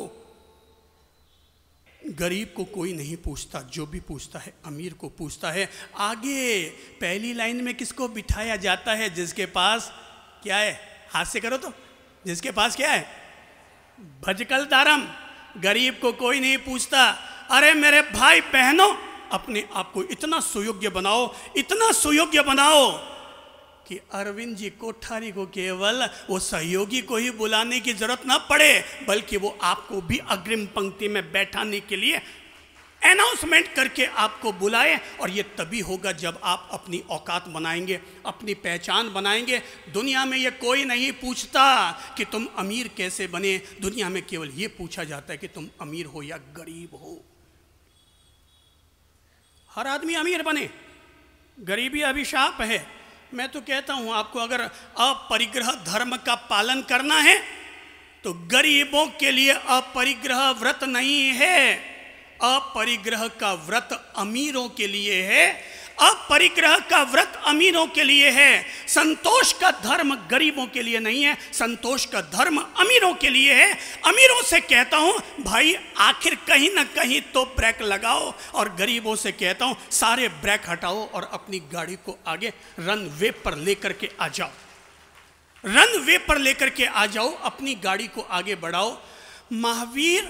गरीब को कोई नहीं पूछता, जो भी पूछता है अमीर को पूछता है। आगे पहली लाइन में किसको बिठाया जाता है? जिसके पास क्या है? हाथ से करो तो, जिसके पास क्या है? भजकल दारम। गरीब को कोई नहीं पूछता। अरे मेरे भाई बहनों, अपने आप को इतना सुयोग्य बनाओ, इतना सुयोग्य बनाओ कि अरविंद जी कोठारी को केवल वो सहयोगी को ही बुलाने की जरूरत ना पड़े, बल्कि वो आपको भी अग्रिम पंक्ति में बैठाने के लिए अनाउंसमेंट करके आपको बुलाए। और ये तभी होगा जब आप अपनी औकात बनाएंगे, अपनी पहचान बनाएंगे। दुनिया में ये कोई नहीं पूछता कि तुम अमीर कैसे बने, दुनिया में केवल ये पूछा जाता है कि तुम अमीर हो या गरीब हो। हर आदमी अमीर बने, गरीबी अभिशाप है। मैं तो कहता हूं आपको, अगर अपरिग्रह धर्म का पालन करना है तो गरीबों के लिए अपरिग्रह व्रत नहीं है, अपरिग्रह का व्रत अमीरों के लिए है, अपरिग्रह का व्रत अमीरों के लिए है। संतोष का धर्म गरीबों के लिए नहीं है, संतोष का धर्म अमीरों के लिए है। अमीरों से कहता हूं भाई आखिर कहीं ना कहीं तो ब्रेक लगाओ, और गरीबों से कहता हूं सारे ब्रेक हटाओ और अपनी गाड़ी को आगे रनवे पर लेकर के आ जाओ, रनवे पर लेकर के आ जाओ, अपनी गाड़ी को आगे बढ़ाओ। महावीर,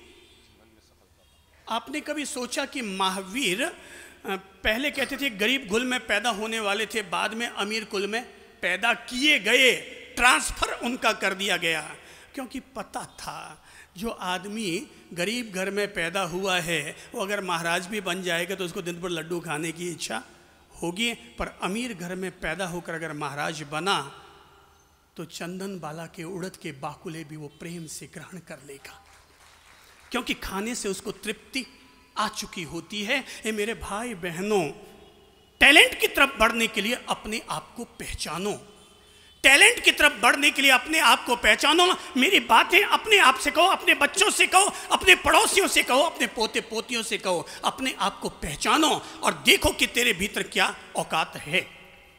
आपने कभी सोचा कि महावीर पहले कहते थे गरीब कुल में पैदा होने वाले थे, बाद में अमीर कुल में पैदा किए गए, ट्रांसफर उनका कर दिया गया, क्योंकि पता था जो आदमी गरीब घर में पैदा हुआ है वो अगर महाराज भी बन जाएगा तो उसको दिन भर लड्डू खाने की इच्छा होगी, पर अमीर घर में पैदा होकर अगर महाराज बना तो चंदन बाला के उड़द के बाकुले भी वो प्रेम से ग्रहण कर लेगा, क्योंकि खाने से उसको तृप्ति आ चुकी होती है। ये मेरे भाई बहनों, टैलेंट की तरफ बढ़ने के लिए अपने आप को पहचानो, टैलेंट की तरफ बढ़ने के लिए अपने आप को पहचानो। मेरी बातें अपने आप से कहो, अपने बच्चों से कहो, अपने पड़ोसियों से कहो, अपने पोते पोतियों से कहो, अपने आप को पहचानो और देखो कि तेरे भीतर क्या औकात है।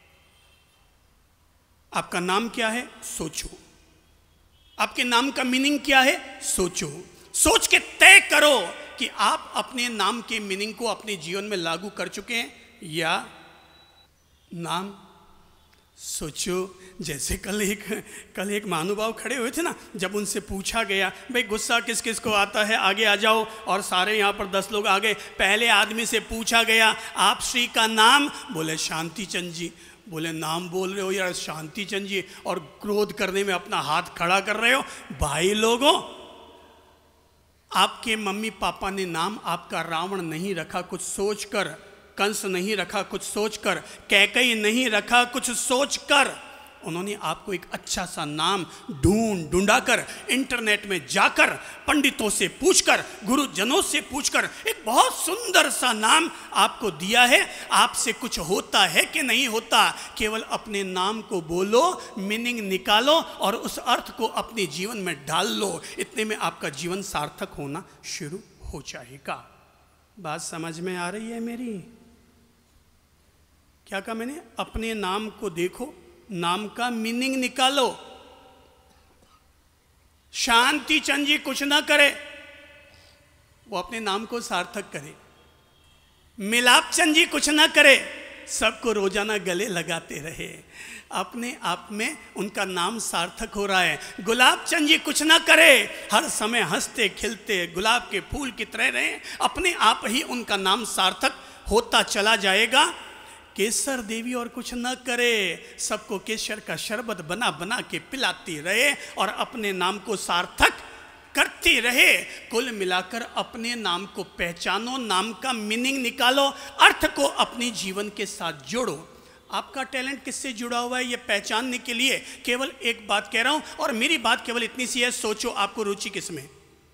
आपका नाम क्या है, सोचो। आपके नाम का मीनिंग क्या है, सोचो। सोच के तय करो कि आप अपने नाम के मीनिंग को अपने जीवन में लागू कर चुके हैं या नाम सोचो। जैसे कल एक महानुभाव खड़े हुए थे ना, जब उनसे पूछा गया भाई गुस्सा किस किस को आता है, आगे आ जाओ, और सारे यहाँ पर 10 लोग आ गए। पहले आदमी से पूछा गया आप श्री का नाम, बोले शांति चंद जी। बोले नाम बोल रहे हो यार शांति चंद जी, और क्रोध करने में अपना हाथ खड़ा कर रहे हो। भाई लोगों, आपके मम्मी पापा ने नाम आपका रावण नहीं रखा कुछ सोचकर, कंस नहीं रखा कुछ सोचकर, कैकई नहीं रखा कुछ सोचकर। उन्होंने आपको एक अच्छा सा नाम ढूंढा कर, इंटरनेट में जाकर, पंडितों से पूछकर, गुरुजनों से पूछकर एक बहुत सुंदर सा नाम आपको दिया है। आपसे कुछ होता है कि नहीं होता, केवल अपने नाम को बोलो, मीनिंग निकालो और उस अर्थ को अपने जीवन में डाल लो। इतने में आपका जीवन सार्थक होना शुरू हो जाएगा। बात समझ में आ रही है मेरी? क्या कहा मैंने? अपने नाम को देखो, नाम का मीनिंग निकालो। शांति चंद जी कुछ ना करे, वो अपने नाम को सार्थक करे। मिलाप चंद जी कुछ ना करे, सबको रोजाना गले लगाते रहे, अपने आप में उनका नाम सार्थक हो रहा है। गुलाब चंद जी कुछ ना करे, हर समय हंसते खिलते गुलाब के फूल की तरह रहे, अपने आप ही उनका नाम सार्थक होता चला जाएगा। केसर देवी और कुछ न करे, सबको केसर का शरबत बना बना के पिलाती रहे और अपने नाम को सार्थक करती रहे। कुल मिलाकर अपने नाम को पहचानो, नाम का मीनिंग निकालो, अर्थ को अपने जीवन के साथ जोड़ो। आपका टैलेंट किससे जुड़ा हुआ है ये पहचानने के लिए केवल एक बात कह रहा हूं, और मेरी बात केवल इतनी सी है, सोचो आपको रुचि किसमें,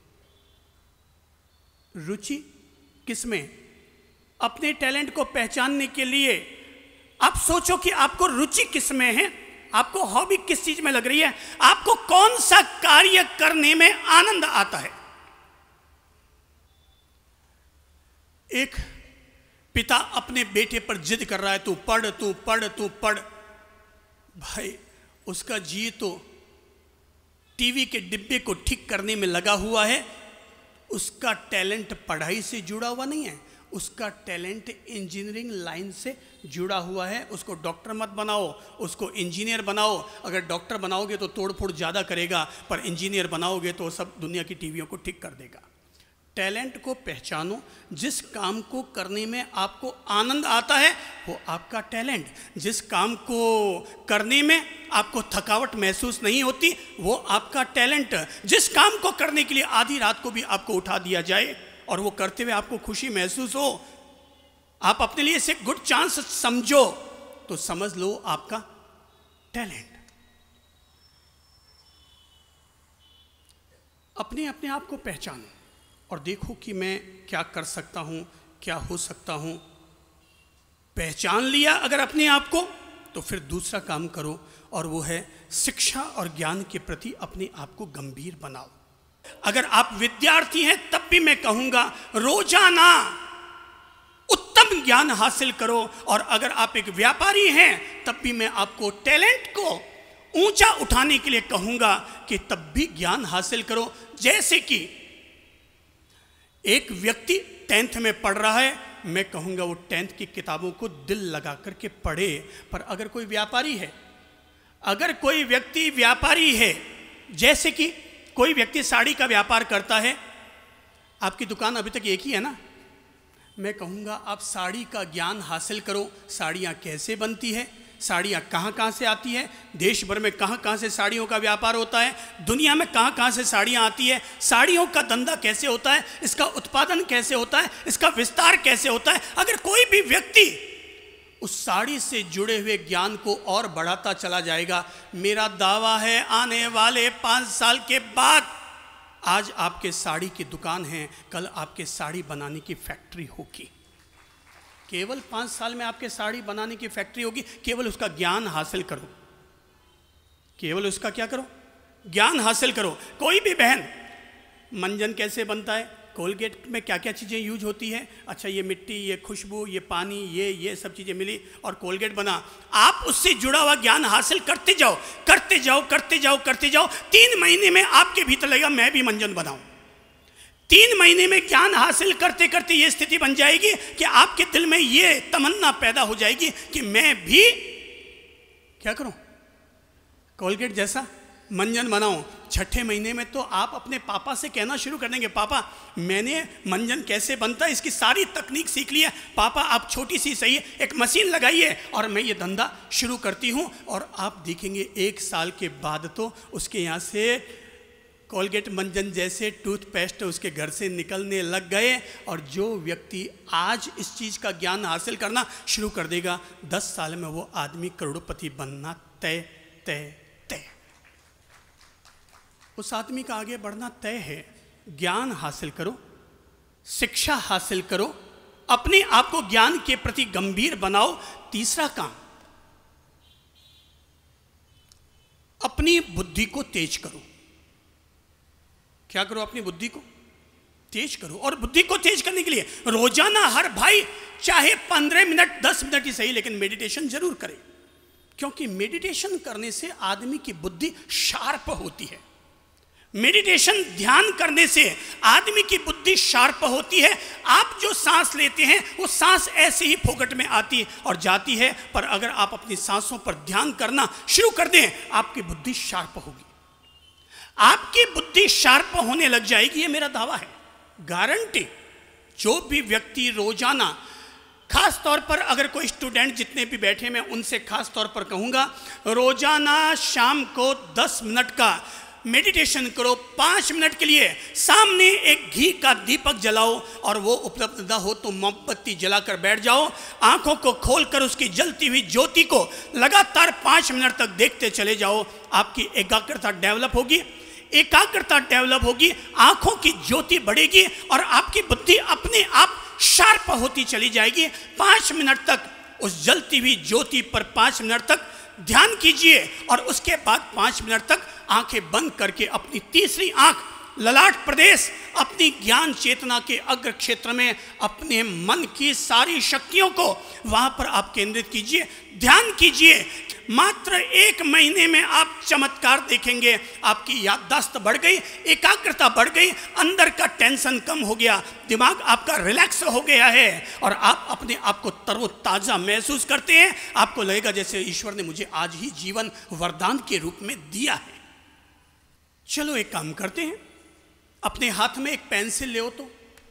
रुचि किसमें? अपने टैलेंट को पहचानने के लिए आप सोचो कि आपको रुचि किसमें है, आपको हॉबी किस चीज में लग रही है, आपको कौन सा कार्य करने में आनंद आता है। एक पिता अपने बेटे पर जिद कर रहा है, तू पढ़ तू पढ़ तू पढ़। भाई उसका जी तो टीवी के डिब्बे को ठीक करने में लगा हुआ है, उसका टैलेंट पढ़ाई से जुड़ा हुआ नहीं है, उसका टैलेंट इंजीनियरिंग लाइन से जुड़ा हुआ है। उसको डॉक्टर मत बनाओ, उसको इंजीनियर बनाओ। अगर डॉक्टर बनाओगे तो तोड़फोड़ ज़्यादा करेगा, पर इंजीनियर बनाओगे तो सब दुनिया की टीवियों को ठीक कर देगा। टैलेंट को पहचानो, जिस काम को करने में आपको आनंद आता है वो आपका टैलेंट, जिस काम को करने में आपको थकावट महसूस नहीं होती वो आपका टैलेंट, जिस काम को करने के लिए आधी रात को भी आपको उठा दिया जाए और वो करते हुए आपको खुशी महसूस हो, आप अपने लिए इसे गुड चांस समझो, तो समझ लो आपका टैलेंट। अपने अपने आप को पहचानो और देखो कि मैं क्या कर सकता हूं, क्या हो सकता हूं, पहचान लिया अगर अपने आप को, तो फिर दूसरा काम करो, और वो है शिक्षा और ज्ञान के प्रति अपने आप को गंभीर बनाओ। अगर आप विद्यार्थी हैं तब भी मैं कहूंगा रोजाना उत्तम ज्ञान हासिल करो, और अगर आप एक व्यापारी हैं तब भी मैं आपको टैलेंट को ऊंचा उठाने के लिए कहूंगा कि तब भी ज्ञान हासिल करो। जैसे कि एक व्यक्ति 10th में पढ़ रहा है, मैं कहूंगा वो 10th की किताबों को दिल लगा करके पढ़े। पर अगर कोई व्यापारी है, अगर कोई व्यक्ति व्यापारी है, जैसे कि कोई व्यक्ति साड़ी का व्यापार करता है, आपकी दुकान अभी तक एक ही है ना, मैं कहूँगा आप साड़ी का ज्ञान हासिल करो। साड़ियाँ कैसे बनती है, साड़ियाँ कहाँ कहाँ से आती है, देश भर में कहाँ कहाँ से साड़ियों का व्यापार होता है, दुनिया में कहाँ कहाँ से साड़ियाँ आती है, साड़ियों का धंधा कैसे होता है, इसका उत्पादन कैसे होता है, इसका विस्तार कैसे होता है। अगर कोई भी व्यक्ति उस साड़ी से जुड़े हुए ज्ञान को और बढ़ाता चला जाएगा, मेरा दावा है आने वाले 5 साल के बाद, आज आपके साड़ी की दुकान है, कल आपके साड़ी बनाने की फैक्ट्री होगी। केवल 5 साल में आपके साड़ी बनाने की फैक्ट्री होगी। केवल उसका ज्ञान हासिल करो, केवल उसका क्या करो, ज्ञान हासिल करो। कोई भी बहन, मंजन कैसे बनता है, कोलगेट में क्या क्या चीज़ें यूज होती है, अच्छा ये मिट्टी, ये खुशबू, ये पानी, ये सब चीज़ें मिली और कोलगेट बना। आप उससे जुड़ा हुआ ज्ञान हासिल करते जाओ, करते जाओ, करते जाओ, करते जाओ। 3 महीने में आपके भीतर लगेगा मैं भी मंजन बनाऊं। 3 महीने में ज्ञान हासिल करते करते ये स्थिति बन जाएगी कि आपके दिल में ये तमन्ना पैदा हो जाएगी कि मैं भी क्या करूं, कोलगेट जैसा मंजन बनाऊं। 6ठे महीने में तो आप अपने पापा से कहना शुरू कर देंगे, पापा मैंने मंजन कैसे बनता है इसकी सारी तकनीक सीख ली है, पापा आप छोटी सी सही एक मशीन लगाइए और मैं ये धंधा शुरू करती हूं। और आप देखेंगे 1 साल के बाद तो उसके यहाँ से कोलगेट मंजन जैसे टूथपेस्ट उसके घर से निकलने लग गए। और जो व्यक्ति आज इस चीज़ का ज्ञान हासिल करना शुरू कर देगा, 10 साल में वो आदमी करोड़पति बनना तय तय तय। उस आदमी का आगे बढ़ना तय है। ज्ञान हासिल करो, शिक्षा हासिल करो, अपने आप को ज्ञान के प्रति गंभीर बनाओ। तीसरा काम, अपनी बुद्धि को तेज करो। क्या करो, अपनी बुद्धि को तेज करो। और बुद्धि को तेज करने के लिए रोजाना हर भाई चाहे 15 मिनट 10 मिनट ही सही, लेकिन मेडिटेशन जरूर करें। क्योंकि मेडिटेशन करने से आदमी की बुद्धि शार्प होती है। मेडिटेशन ध्यान करने से आदमी की बुद्धि शार्प होती है। आप जो सांस लेते हैं वो सांस ऐसे ही फोकट में आती और जाती है, पर अगर आप अपनी सांसों पर ध्यान करना शुरू कर दें, आपकी बुद्धि शार्प होगी। आपकी बुद्धि शार्प होने लग जाएगी, ये मेरा दावा है, गारंटी। जो भी व्यक्ति रोजाना, खास तौर पर अगर कोई स्टूडेंट जितने भी बैठे मैं उनसे खास तौर पर कहूँगा, रोजाना शाम को 10 मिनट का मेडिटेशन करो। 5 मिनट के लिए सामने एक घी का दीपक जलाओ, और वो उपलब्ध न हो तो मोमबत्ती जलाकर बैठ जाओ। आंखों को खोलकर उसकी जलती हुई ज्योति को लगातार 5 मिनट तक देखते चले जाओ। आपकी एकाग्रता डेवलप होगी, एकाग्रता डेवलप होगी, आंखों की ज्योति बढ़ेगी और आपकी बुद्धि अपने आप शार्प होती चली जाएगी। 5 मिनट तक उस जलती हुई ज्योति पर 5 मिनट तक ध्यान कीजिए, और उसके बाद 5 मिनट तक आंखें बंद करके अपनी तीसरी आंख ललाट प्रदेश, अपनी ज्ञान चेतना के अग्र क्षेत्र में अपने मन की सारी शक्तियों को वहां पर आप केंद्रित कीजिए, ध्यान कीजिए। मात्र 1 महीने में आप चमत्कार देखेंगे। आपकी याददाश्त बढ़ गई, एकाग्रता बढ़ गई, अंदर का टेंशन कम हो गया, दिमाग आपका रिलैक्स हो गया है और आप अपने आप को तरोताजा महसूस करते हैं। आपको लगेगा जैसे ईश्वर ने मुझे आज ही जीवन वरदान के रूप में दिया है। चलो एक काम करते हैं, अपने हाथ में एक पेंसिल ले, तो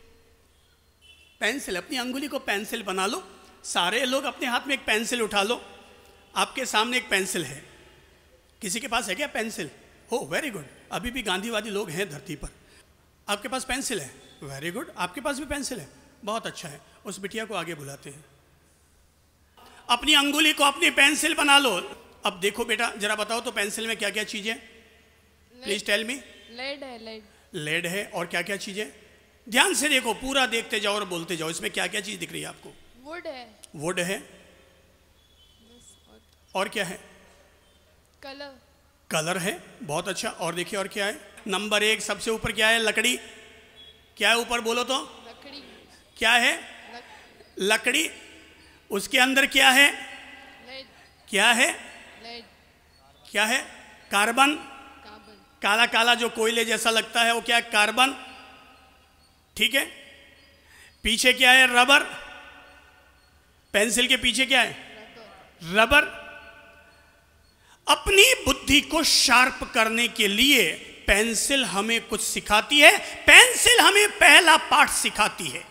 पेंसिल, अपनी अंगुली को पेंसिल बना लो। सारे लोग अपने हाथ में एक पेंसिल उठा लो। आपके सामने एक पेंसिल है, किसी के पास है क्या पेंसिल? हो, वेरी गुड, अभी भी गांधीवादी लोग हैं धरती पर। आपके पास पेंसिल है, वेरी गुड, आपके पास भी पेंसिल है, बहुत अच्छा है। उस बिटिया को आगे बुलाते हैं, अपनी अंगुली को अपनी पेंसिल बना लो। अब देखो बेटा, जरा बताओ तो पेंसिल में क्या क्या चीजें, प्लीज टेल मी। लेड है, लेड, लेड है, और क्या क्या चीजें? ध्यान से देखो, पूरा देखते जाओ और बोलते जाओ, इसमें क्या क्या चीज दिख रही है आपको? वुड है। वुड है। और क्या है? कलर। कलर है। बहुत अच्छा। और देखिए और क्या है? नंबर 1 सबसे ऊपर क्या है? लकड़ी। क्या है ऊपर? बोलो तो। लकड़ी। क्या है? लकड़ी। उसके अंदर क्या है? लेड। क्या है? लेड। क्या है? कार्बन। कार्बन। काला काला जो कोयले जैसा लगता है वो क्या है? कार्बन। ठीक है। पीछे क्या है? रबर। पेंसिल के पीछे क्या है? रबर। अपनी बुद्धि को शार्प करने के लिए पेंसिल हमें कुछ सिखाती है। पेंसिल हमें पहला पाठ सिखाती है,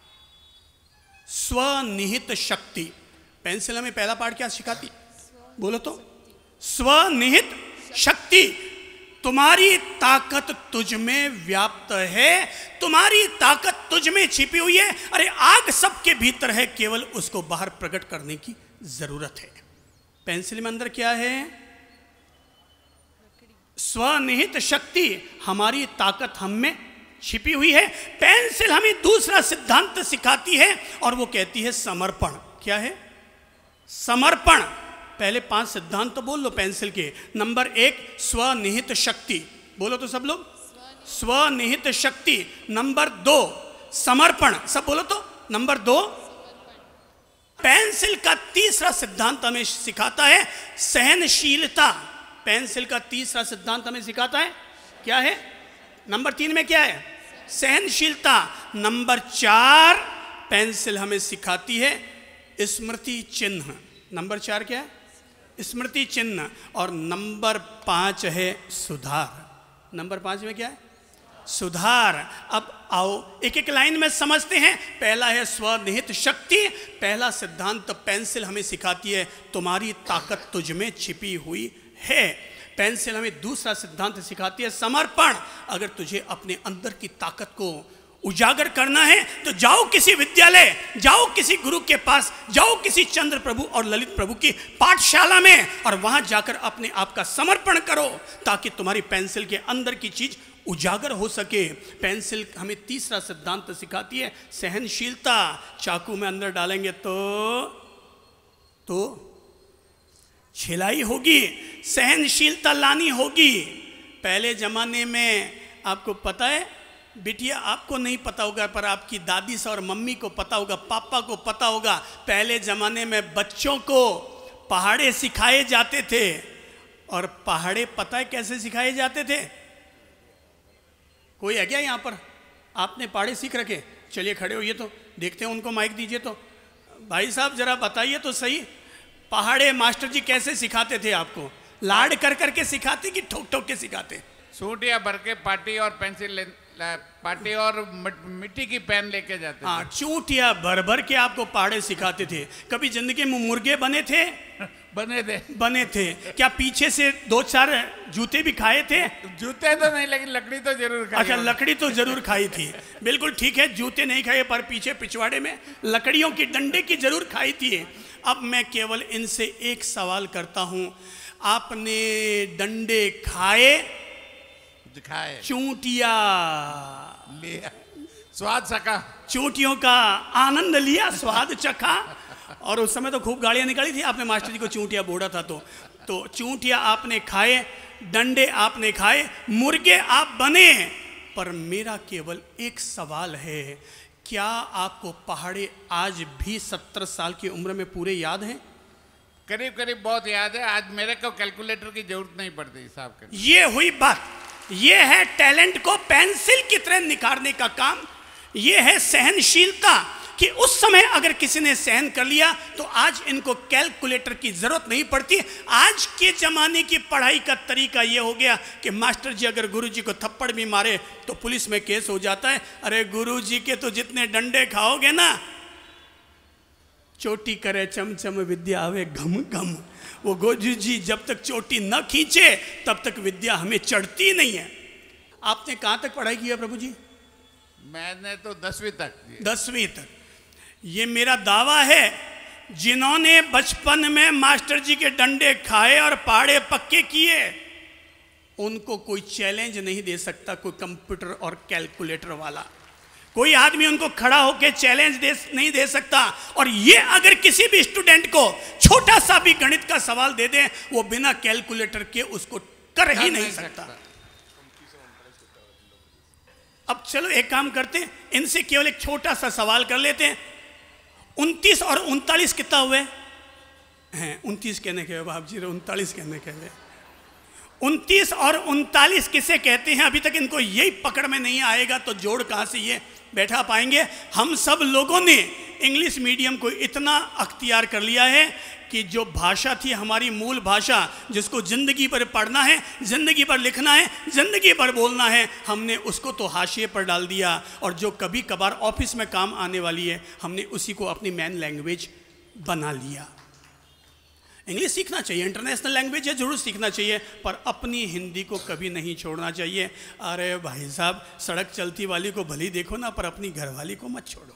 स्वनिहित शक्ति। पेंसिल हमें पहला पाठ क्या सिखाती? बोलो तो। स्वनिहित शक्ति। तुम्हारी ताकत तुझ में व्याप्त है, तुम्हारी ताकत तुझ में छिपी हुई है। अरे आग सबके भीतर है, केवल उसको बाहर प्रकट करने की जरूरत है। पेंसिल में अंदर क्या है? स्वनिहित शक्ति। हमारी ताकत हम में छिपी हुई है। पेंसिल हमें दूसरा सिद्धांत सिखाती है और वो कहती है समर्पण। क्या है? समर्पण। पहले 5 सिद्धांत तो बोल लो पेंसिल के। नंबर 1 स्वनिहित शक्ति। बोलो तो सब लोग। स्वनिहित शक्ति। नंबर 2 समर्पण। सब बोलो तो। नंबर 2 पेंसिल का तीसरा सिद्धांत हमें सिखाता है सहनशीलता। पेंसिल का तीसरा सिद्धांत हमें सिखाता है क्या है? नंबर 3 में क्या है? सहनशीलता। नंबर 4 पेंसिल हमें सिखाती है स्मृति चिन्ह। नंबर 4 क्या है? स्मृति चिन्ह। और नंबर 5 है सुधार। नंबर 5 में क्या है? सुधार। अब आओ एक एक लाइन में समझते हैं। पहला है स्वनिहित शक्ति। पहला सिद्धांत पेंसिल हमें सिखाती है तुम्हारी ताकत तुझ में छिपी हुई है। पेंसिल हमें दूसरा सिद्धांत सिखाती है समर्पण। अगर तुझे अपने अंदर की ताकत को उजागर करना है तो जाओ किसी विद्यालय, जाओ किसी गुरु के पास, जाओ किसी चंद्र प्रभु और ललित प्रभु की पाठशाला में और वहां जाकर अपने आप का समर्पण करो ताकि तुम्हारी पेंसिल के अंदर की चीज उजागर हो सके। पेंसिल हमें तीसरा सिद्धांत सिखाती है सहनशीलता। चाकू में अंदर डालेंगे तो छिलाई होगी, सहनशीलता लानी होगी। पहले जमाने में आपको पता है बिटिया, आपको नहीं पता होगा पर आपकी दादी से और मम्मी को पता होगा, पापा को पता होगा। पहले जमाने में बच्चों को पहाड़े सिखाए जाते थे। और पहाड़े पता है कैसे सिखाए जाते थे? कोई है क्या यहाँ पर? आपने पहाड़े सीख रखे? चलिए खड़े होइए तो देखते हैं, उनको माइक दीजिए। तो भाई साहब जरा बताइए तो सही, पहाड़े मास्टर जी कैसे सिखाते थे आपको? लाड कर करके सिखाते कि ठोक ठोक के सिखाते? सूटिया भर के पार्टी और पेंसिल पार्टी और मिट्टी की पेन लेके जाते। हाँ, चूटिया भर भर के आपको पहाड़े सिखाते थे। कभी जिंदगी में मुर्गे बने थे? बने थे। क्या पीछे से 2-4 जूते भी खाए थे? जूते तो नहीं, लेकिन लकड़ी तो जरूर खाई। अच्छा, लकड़ी तो जरूर खाई थी। बिल्कुल ठीक है, जूते नहीं खाए पर पीछे पिछवाड़े में लकड़ियों की डंडे की जरूर खाई थी। अब मैं केवल इनसे एक सवाल करता हूं, आपने डंडे खाए? दिखाए। चूंटिया लिया, स्वाद चखा, चूंटियों का आनंद लिया, स्वाद चखा। और उस समय तो खूब गालियां निकाली थी आपने मास्टर जी को चूंटिया बोला था। तो चूंटिया आपने खाए, डंडे आपने खाए, मुर्गे आप बने। पर मेरा केवल एक सवाल है, क्या आपको पहाड़े आज भी 70 साल की उम्र में पूरे याद हैं? करीब करीब बहुत याद है। आज मेरे को कैलकुलेटर की जरूरत नहीं पड़ती हिसाब करने। ये हुई बात। ये है टैलेंट को पेंसिल की तरह निखारने का काम। ये है सहनशीलता कि उस समय अगर किसी ने सहन कर लिया तो आज इनको कैलकुलेटर की जरूरत नहीं पड़ती। आज के जमाने की पढ़ाई का तरीका ये हो गया कि मास्टर जी अगर गुरुजी को थप्पड़ भी मारे तो पुलिस में केस हो जाता है। अरे गुरुजी के तो जितने डंडे खाओगे ना, चोटी करे चमचम विद्या आवे घम घम। वो गुरुजी जब तक चोटी न खींचे तब तक विद्या हमें चढ़ती नहीं है। आपने कहाँ तक पढ़ाई की है प्रभु जी? मैंने तो 10वीं तक। 10वीं तक। ये मेरा दावा है, जिन्होंने बचपन में मास्टर जी के डंडे खाए और पहाड़े पक्के किए, उनको कोई चैलेंज नहीं दे सकता, कोई कंप्यूटर और कैलकुलेटर वाला। कोई आदमी उनको खड़ा होकर चैलेंज नहीं दे सकता। और ये अगर किसी भी स्टूडेंट को छोटा सा भी गणित का सवाल दे दे, वो बिना कैलकुलेटर के उसको कर ही नहीं सकता। अब चलो एक काम करते हैं, इनसे केवल एक छोटा सा सवाल कर लेते हैं। 29 और 39 कितना हुए हैं? 29 कहने के बाप जी, 39 कहने के। 29 और 39 किसे कहते हैं? अभी तक इनको यही पकड़ में नहीं आएगा तो जोड़ कहाँ से ये बैठा पाएंगे। हम सब लोगों ने इंग्लिश मीडियम को इतना अख्तियार कर लिया है कि जो भाषा थी हमारी मूल भाषा, जिसको ज़िंदगी भर पढ़ना है, ज़िंदगी भर लिखना है, ज़िंदगी भर बोलना है, हमने उसको तो हाशिए पर डाल दिया। और जो कभी कभार ऑफिस में काम आने वाली है, हमने उसी को अपनी मेन लैंग्वेज बना लिया। इंग्लिश सीखना चाहिए, इंटरनेशनल लैंग्वेज है, जरूर सीखना चाहिए, पर अपनी हिंदी को कभी नहीं छोड़ना चाहिए। अरे भाई साहब, सड़क चलती वाली को भली देखो ना, पर अपनी घरवाली को मत छोड़ो।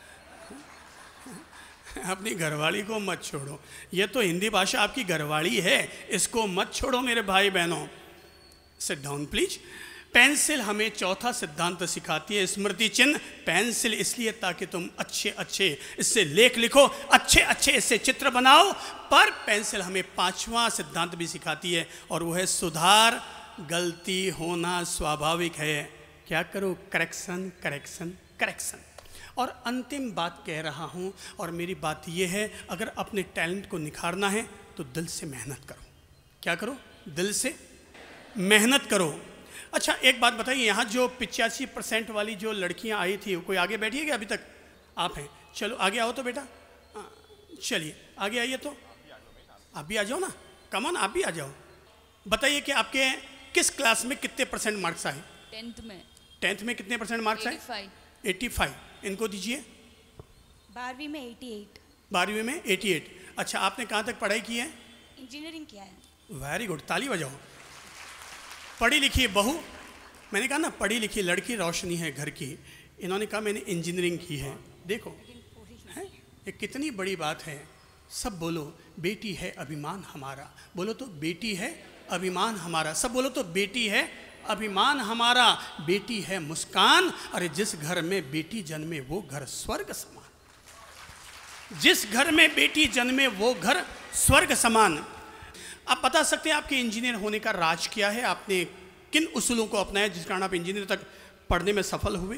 अपनी घरवाली को मत छोड़ो। ये तो हिंदी भाषा आपकी घरवाली है, इसको मत छोड़ो मेरे भाई बहनों। Seat down please. पेंसिल हमें चौथा सिद्धांत सिखाती है, स्मृति चिन्ह। पेंसिल इसलिए ताकि तुम अच्छे अच्छे इससे लेख लिखो, अच्छे अच्छे इससे चित्र बनाओ। पर पेंसिल हमें पांचवा सिद्धांत भी सिखाती है, और वो है सुधार। गलती होना स्वाभाविक है, क्या करो? Correction, correction, correction. और अंतिम बात कह रहा हूँ, और मेरी बात यह है, अगर अपने टैलेंट को निखारना है तो दिल से मेहनत करो। क्या करो? दिल से मेहनत करो। अच्छा एक बात बताइए, यहाँ जो 85% वाली जो लड़कियाँ आई थी, कोई आगे बैठी है क्या? अभी तक आप हैं? चलो आगे आओ तो बेटा, चलिए आगे आइए। तो आप भी आ जाओ ना, कमन आप भी आ जाओ। बताइए कि आपके किस क्लास में कितने % मार्क्स आए? 10th में। 10th में कितने % मार्क्स आए? 85। इनको दीजिए। 12वीं में 88। 12वीं में 88। अच्छा, आपने कहाँ तक पढ़ाई की है? इंजीनियरिंग किया है। वेरी गुड, ताली बजाओ। पढ़ी लिखी बहू, मैंने कहा ना पढ़ी लिखी लड़की रोशनी है घर की। इन्होंने कहा मैंने इंजीनियरिंग की है। देखो है ये कितनी बड़ी बात है। सब बोलो बेटी है अभिमान हमारा। बोलो तो बेटी है अभिमान हमारा। सब बोलो तो बेटी है अभिमान हमारा। बेटी है मुस्कान। अरे जिस घर में बेटी जन्मे वो घर स्वर्ग समान। जिस घर में बेटी जन्मे वो घर स्वर्ग समान। आप बता सकते हैं आपके इंजीनियर होने का राज क्या है? आपने किन उसूलों को अपनाया जिस कारण आप इंजीनियर तक पढ़ने में सफल हुए?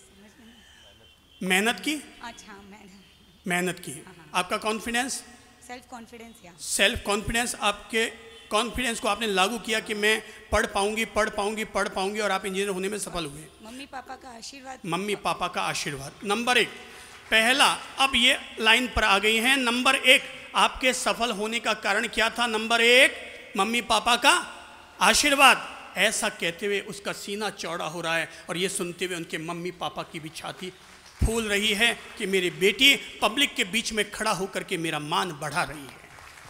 मेहनत की। अच्छा, मेहनत की। आपका कॉन्फिडेंस, सेल्फ कॉन्फिडेंस। या सेल्फ कॉन्फिडेंस, आपके कॉन्फिडेंस को आपने लागू किया कि मैं पढ़ पाऊंगी, पढ़ पाऊंगी, पढ़ पाऊंगी, और आप इंजीनियर होने में सफल हुए। मम्मी पापा का आशीर्वाद। मम्मी पापा का आशीर्वाद नंबर 1। पहला, अब ये लाइन पर आ गई हैं। नंबर 1, आपके सफल होने का कारण क्या था? नंबर 1, मम्मी पापा का आशीर्वाद। ऐसा कहते हुए उसका सीना चौड़ा हो रहा है, और ये सुनते हुए उनके मम्मी पापा की भी छाती फूल रही है कि मेरी बेटी पब्लिक के बीच में खड़ा होकर के मेरा मान बढ़ा रही है।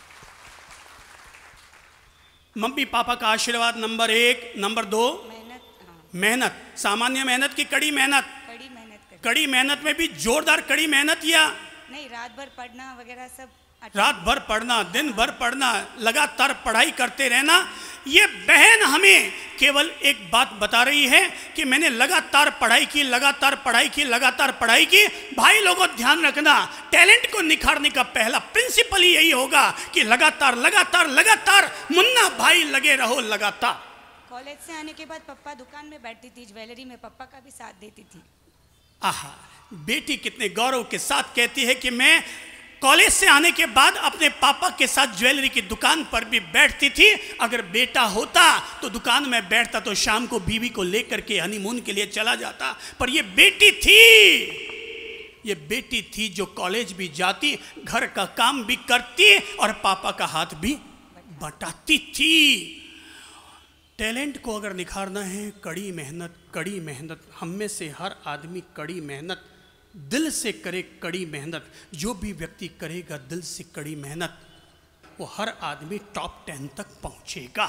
मम्मी पापा का आशीर्वाद नंबर 1। नंबर 2, मेहनत। सामान्य मेहनत की कड़ी मेहनत। कड़ी मेहनत में भी जोरदार कड़ी मेहनत, या नहीं रात भर पढ़ना वगैरह सब। रात भर पढ़ना, दिन भर पढ़ना, लगातार पढ़ाई करते रहना। ये बहन हमें केवल एक बात बता रही है कि मैंने लगातार पढ़ाई की, लगातार पढ़ाई की, लगातार पढ़ाई की। भाई लोगों ध्यान रखना, टैलेंट को निखारने का पहला प्रिंसिपल ही यही होगा कि लगातार लगातार लगातार मुन्ना भाई लगे रहो लगातार। कॉलेज से आने के बाद पप्पा दुकान में बैठती थी, ज्वेलरी में पप्पा का भी साथ देती थी। आहा, बेटी कितने गौरव के साथ कहती है कि मैं कॉलेज से आने के बाद अपने पापा के साथ ज्वेलरी की दुकान पर भी बैठती थी। अगर बेटा होता तो दुकान में बैठता तो शाम को बीवी को लेकर के हनीमून के लिए चला जाता। पर ये बेटी थी, ये बेटी थी जो कॉलेज भी जाती, घर का काम भी करती, और पापा का हाथ भी बटाती थी। टैलेंट को अगर निखारना है, कड़ी मेहनत, कड़ी मेहनत। हम में से हर आदमी कड़ी मेहनत दिल से करे। कड़ी मेहनत जो भी व्यक्ति करेगा दिल से कड़ी मेहनत, वो हर आदमी टॉप 10 तक पहुंचेगा।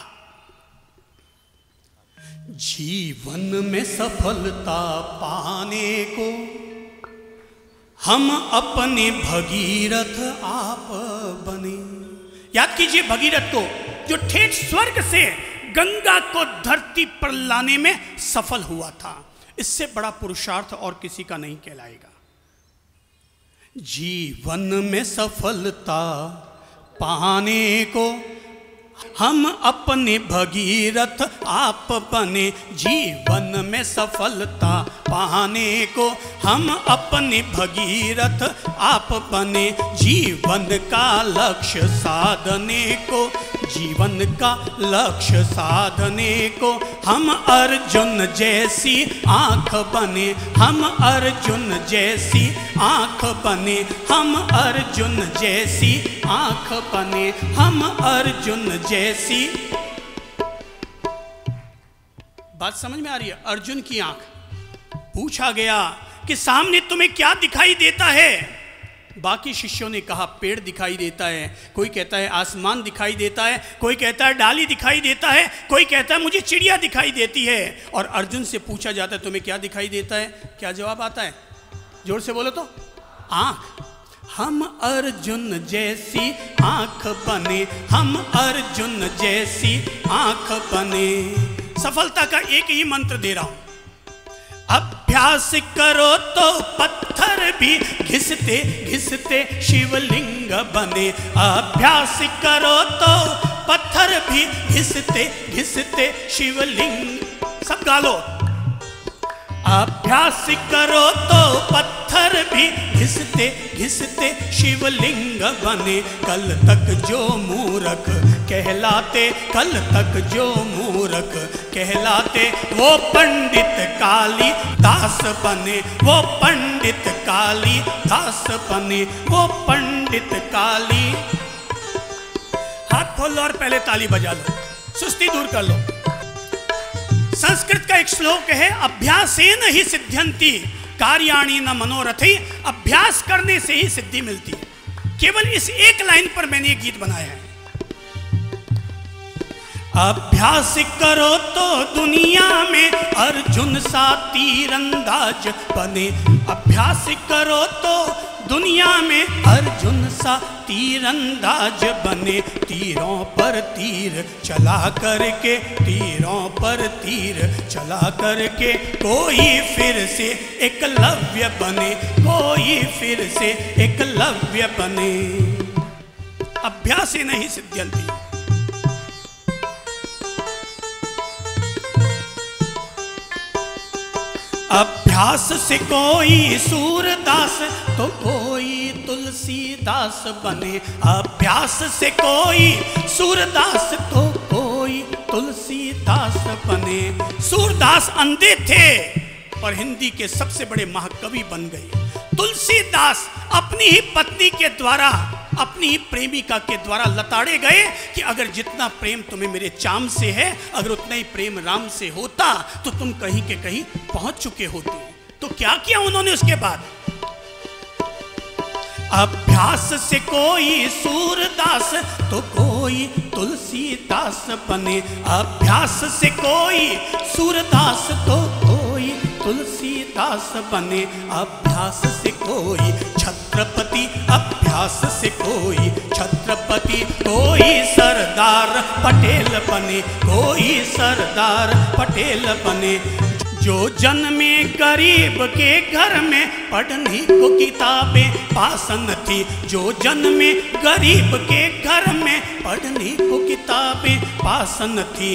जीवन में सफलता पाने को हम अपने भगीरथ आप बने। याद कीजिए भगीरथ को, जो ठेठ स्वर्ग से गंगा को धरती पर लाने में सफल हुआ था। इससे बड़ा पुरुषार्थ और किसी का नहीं कहलाएगा। जीवन में सफलता पाने को हम अपने भगीरथ आप बने। जीवन में सफलता पाने को हम अपने भगीरथ आप बने। जीवन का लक्ष्य साधने को, जीवन का लक्ष्य साधने को हम अर्जुन जैसी आंख बने। हम अर्जुन जैसी आंख बने। हम अर्जुन जैसी आंख बने। हम अर्जुन जैसी। बात समझ में आ रही है? अर्जुन की आंख। पूछा गया कि सामने तुम्हें क्या दिखाई देता है? बाकी शिष्यों ने कहा पेड़ दिखाई देता है, कोई कहता है आसमान दिखाई देता है, कोई कहता है डाली दिखाई देता है, कोई कहता है मुझे चिड़िया दिखाई देती है। और अर्जुन से पूछा जाता है तुम्हें क्या दिखाई देता है? क्या जवाब आता है? जोर से बोलो तो। आंख। हम अर्जुन जैसी आंख बने। हम अर्जुन जैसी आंख बने। सफलता का एक ही मंत्र दे रहा हूं। अभ्यास करो तो पत्थर भी घिसते घिसते शिवलिंग बने। अभ्यास करो तो पत्थर भी घिसते घिसते शिवलिंग। सब गा लो। अभ्यास करो तो पत्थर भी घिसते घिसते शिवलिंग बने। कल तक जो मूर्ख कहलाते, कल तक जो मूर्ख कहलाते, वो पंडित काली दास बने। वो पंडित काली दास बने। वो पंडित काली। हाथ खोल लो और पहले ताली बजा लो, सुस्ती दूर कर लो। संस्कृत का एक श्लोक है, अभ्यासेन ही सिद्ध्यन्ति कार्याणि न मनोरथै। अभ्यास करने से ही सिद्धि मिलती है। केवल इस एक लाइन पर मैंने ये गीत बनाया है। अभ्यास करो तो दुनिया में अर्जुन सा तीरंदाज बने। अभ्यास करो तो दुनिया में अर्जुन सा तीरंदाज बने। तीरों पर तीर चला करके, तीरों पर तीर चला करके कोई फिर से एकलव्य बने। कोई फिर से एकलव्य बने। अभ्यास ही नहीं सिद्ध्यन्ति। अभ्यास से कोई सूरदास तो कोई तुलसीदास बने। अभ्यास से कोई सूरदास तो कोई तुलसीदास बने। सूरदास अंधे थे और हिंदी के सबसे बड़े महाकवि बन गए। तुलसीदास अपनी ही पत्नी के द्वारा, अपनी ही प्रेमिका के द्वारा लताड़े गए कि अगर जितना प्रेम तुम्हें मेरे चाम से है, अगर उतना ही प्रेम राम से होता तो तुम कहीं के कहीं पहुंच चुके होते। तो क्या किया उन्होंने उसके बाद? अभ्यास से कोई सूरदास तो कोई तुलसीदास बने। अभ्यास से कोई सूरदास तो कोई तुलसीदास बने। अभ्यास से कोई छत्रपति, अभ्यास से कोई छत्रपति, कोई सरदार पटेल बने। कोई सरदार पटेल बने। जो जन्मे गरीब के घर में पढ़ने को किताबें पासन थी। जो जन्मे गरीब के घर में पढ़ने को किताबें पासन थी।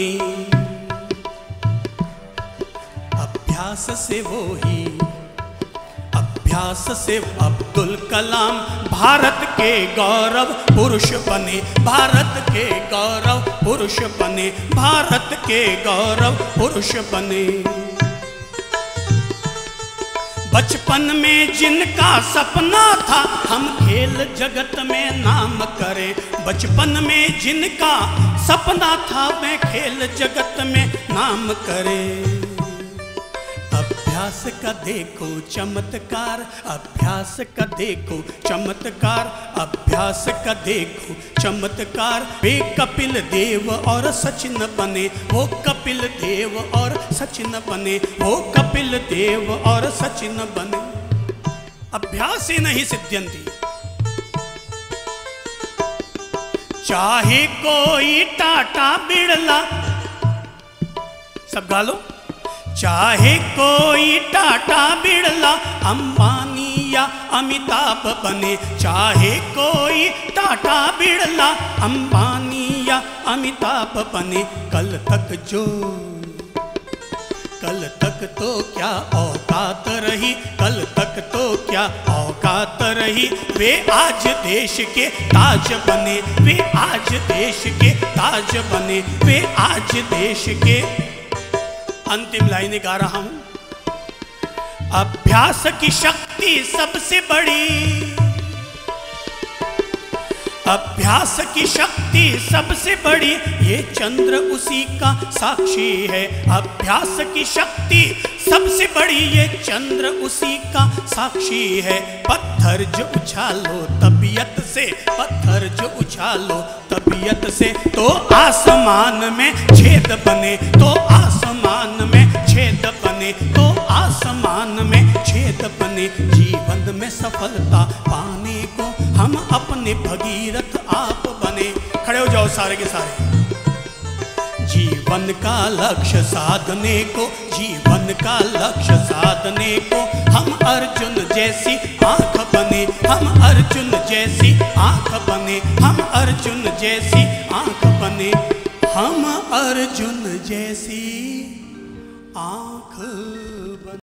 अभ्यास से वो ही, अभ्यास से अब्दुल कलाम भारत के गौरव पुरुष बने। भारत के गौरव पुरुष बने। भारत के गौरव पुरुष बने। बचपन में जिनका सपना था हम खेल जगत में नाम करें। बचपन में जिनका सपना था मैं खेल जगत में नाम करें। अभ्यास का देखो चमत्कार, अभ्यास का देखो चमत्कार, अभ्यास का देखो चमत्कार। वे कपिल देव और सचिन बने। वो कपिल देव और सचिन बने। वो कपिल देव और सचिन बने। अभ्यास ही नहीं सिद्ध्यन्ति। चाहे कोई टाटा बिड़ला, सब गा लो। चाहे कोई टाटा बिरला अंबानी या अमिताभ बने, चाहे कोई टाटा बिरला अंबानी या अमिताभ बने, कल तक तो क्या औकात रही, कल तक तो क्या औकात रही। वे आज देश के ताज बने, वे आज देश के ताज बने, वे आज देश के। अंतिम लाइनें गा रहा हूं। अभ्यास की शक्ति सबसे बड़ी, अभ्यास की शक्ति सबसे बड़ी, ये चंद्र उसी का साक्षी है। अभ्यास की शक्ति सबसे बड़ी, ये चंद्र उसी का साक्षी है। पत्थर जो उछालो तबीयत से, पत्थर जो उछालो तबीयत से, तो आसमान में छेद बने, तो आसमान में छेद बने, तो आसमान में छेद बने। जीवन में सफलता पाने को हम अपने भगीरथ आप बने। खड़े हो जाओ सारे के सारे। जीवन का लक्ष्य साधने को, जीवन का लक्ष्य साधने को, हम अर्जुन जैसी आंख बने, हम अर्जुन जैसी आंख बने, हम अर्जुन जैसी आंख बने, हम अर्जुन जैसी आंख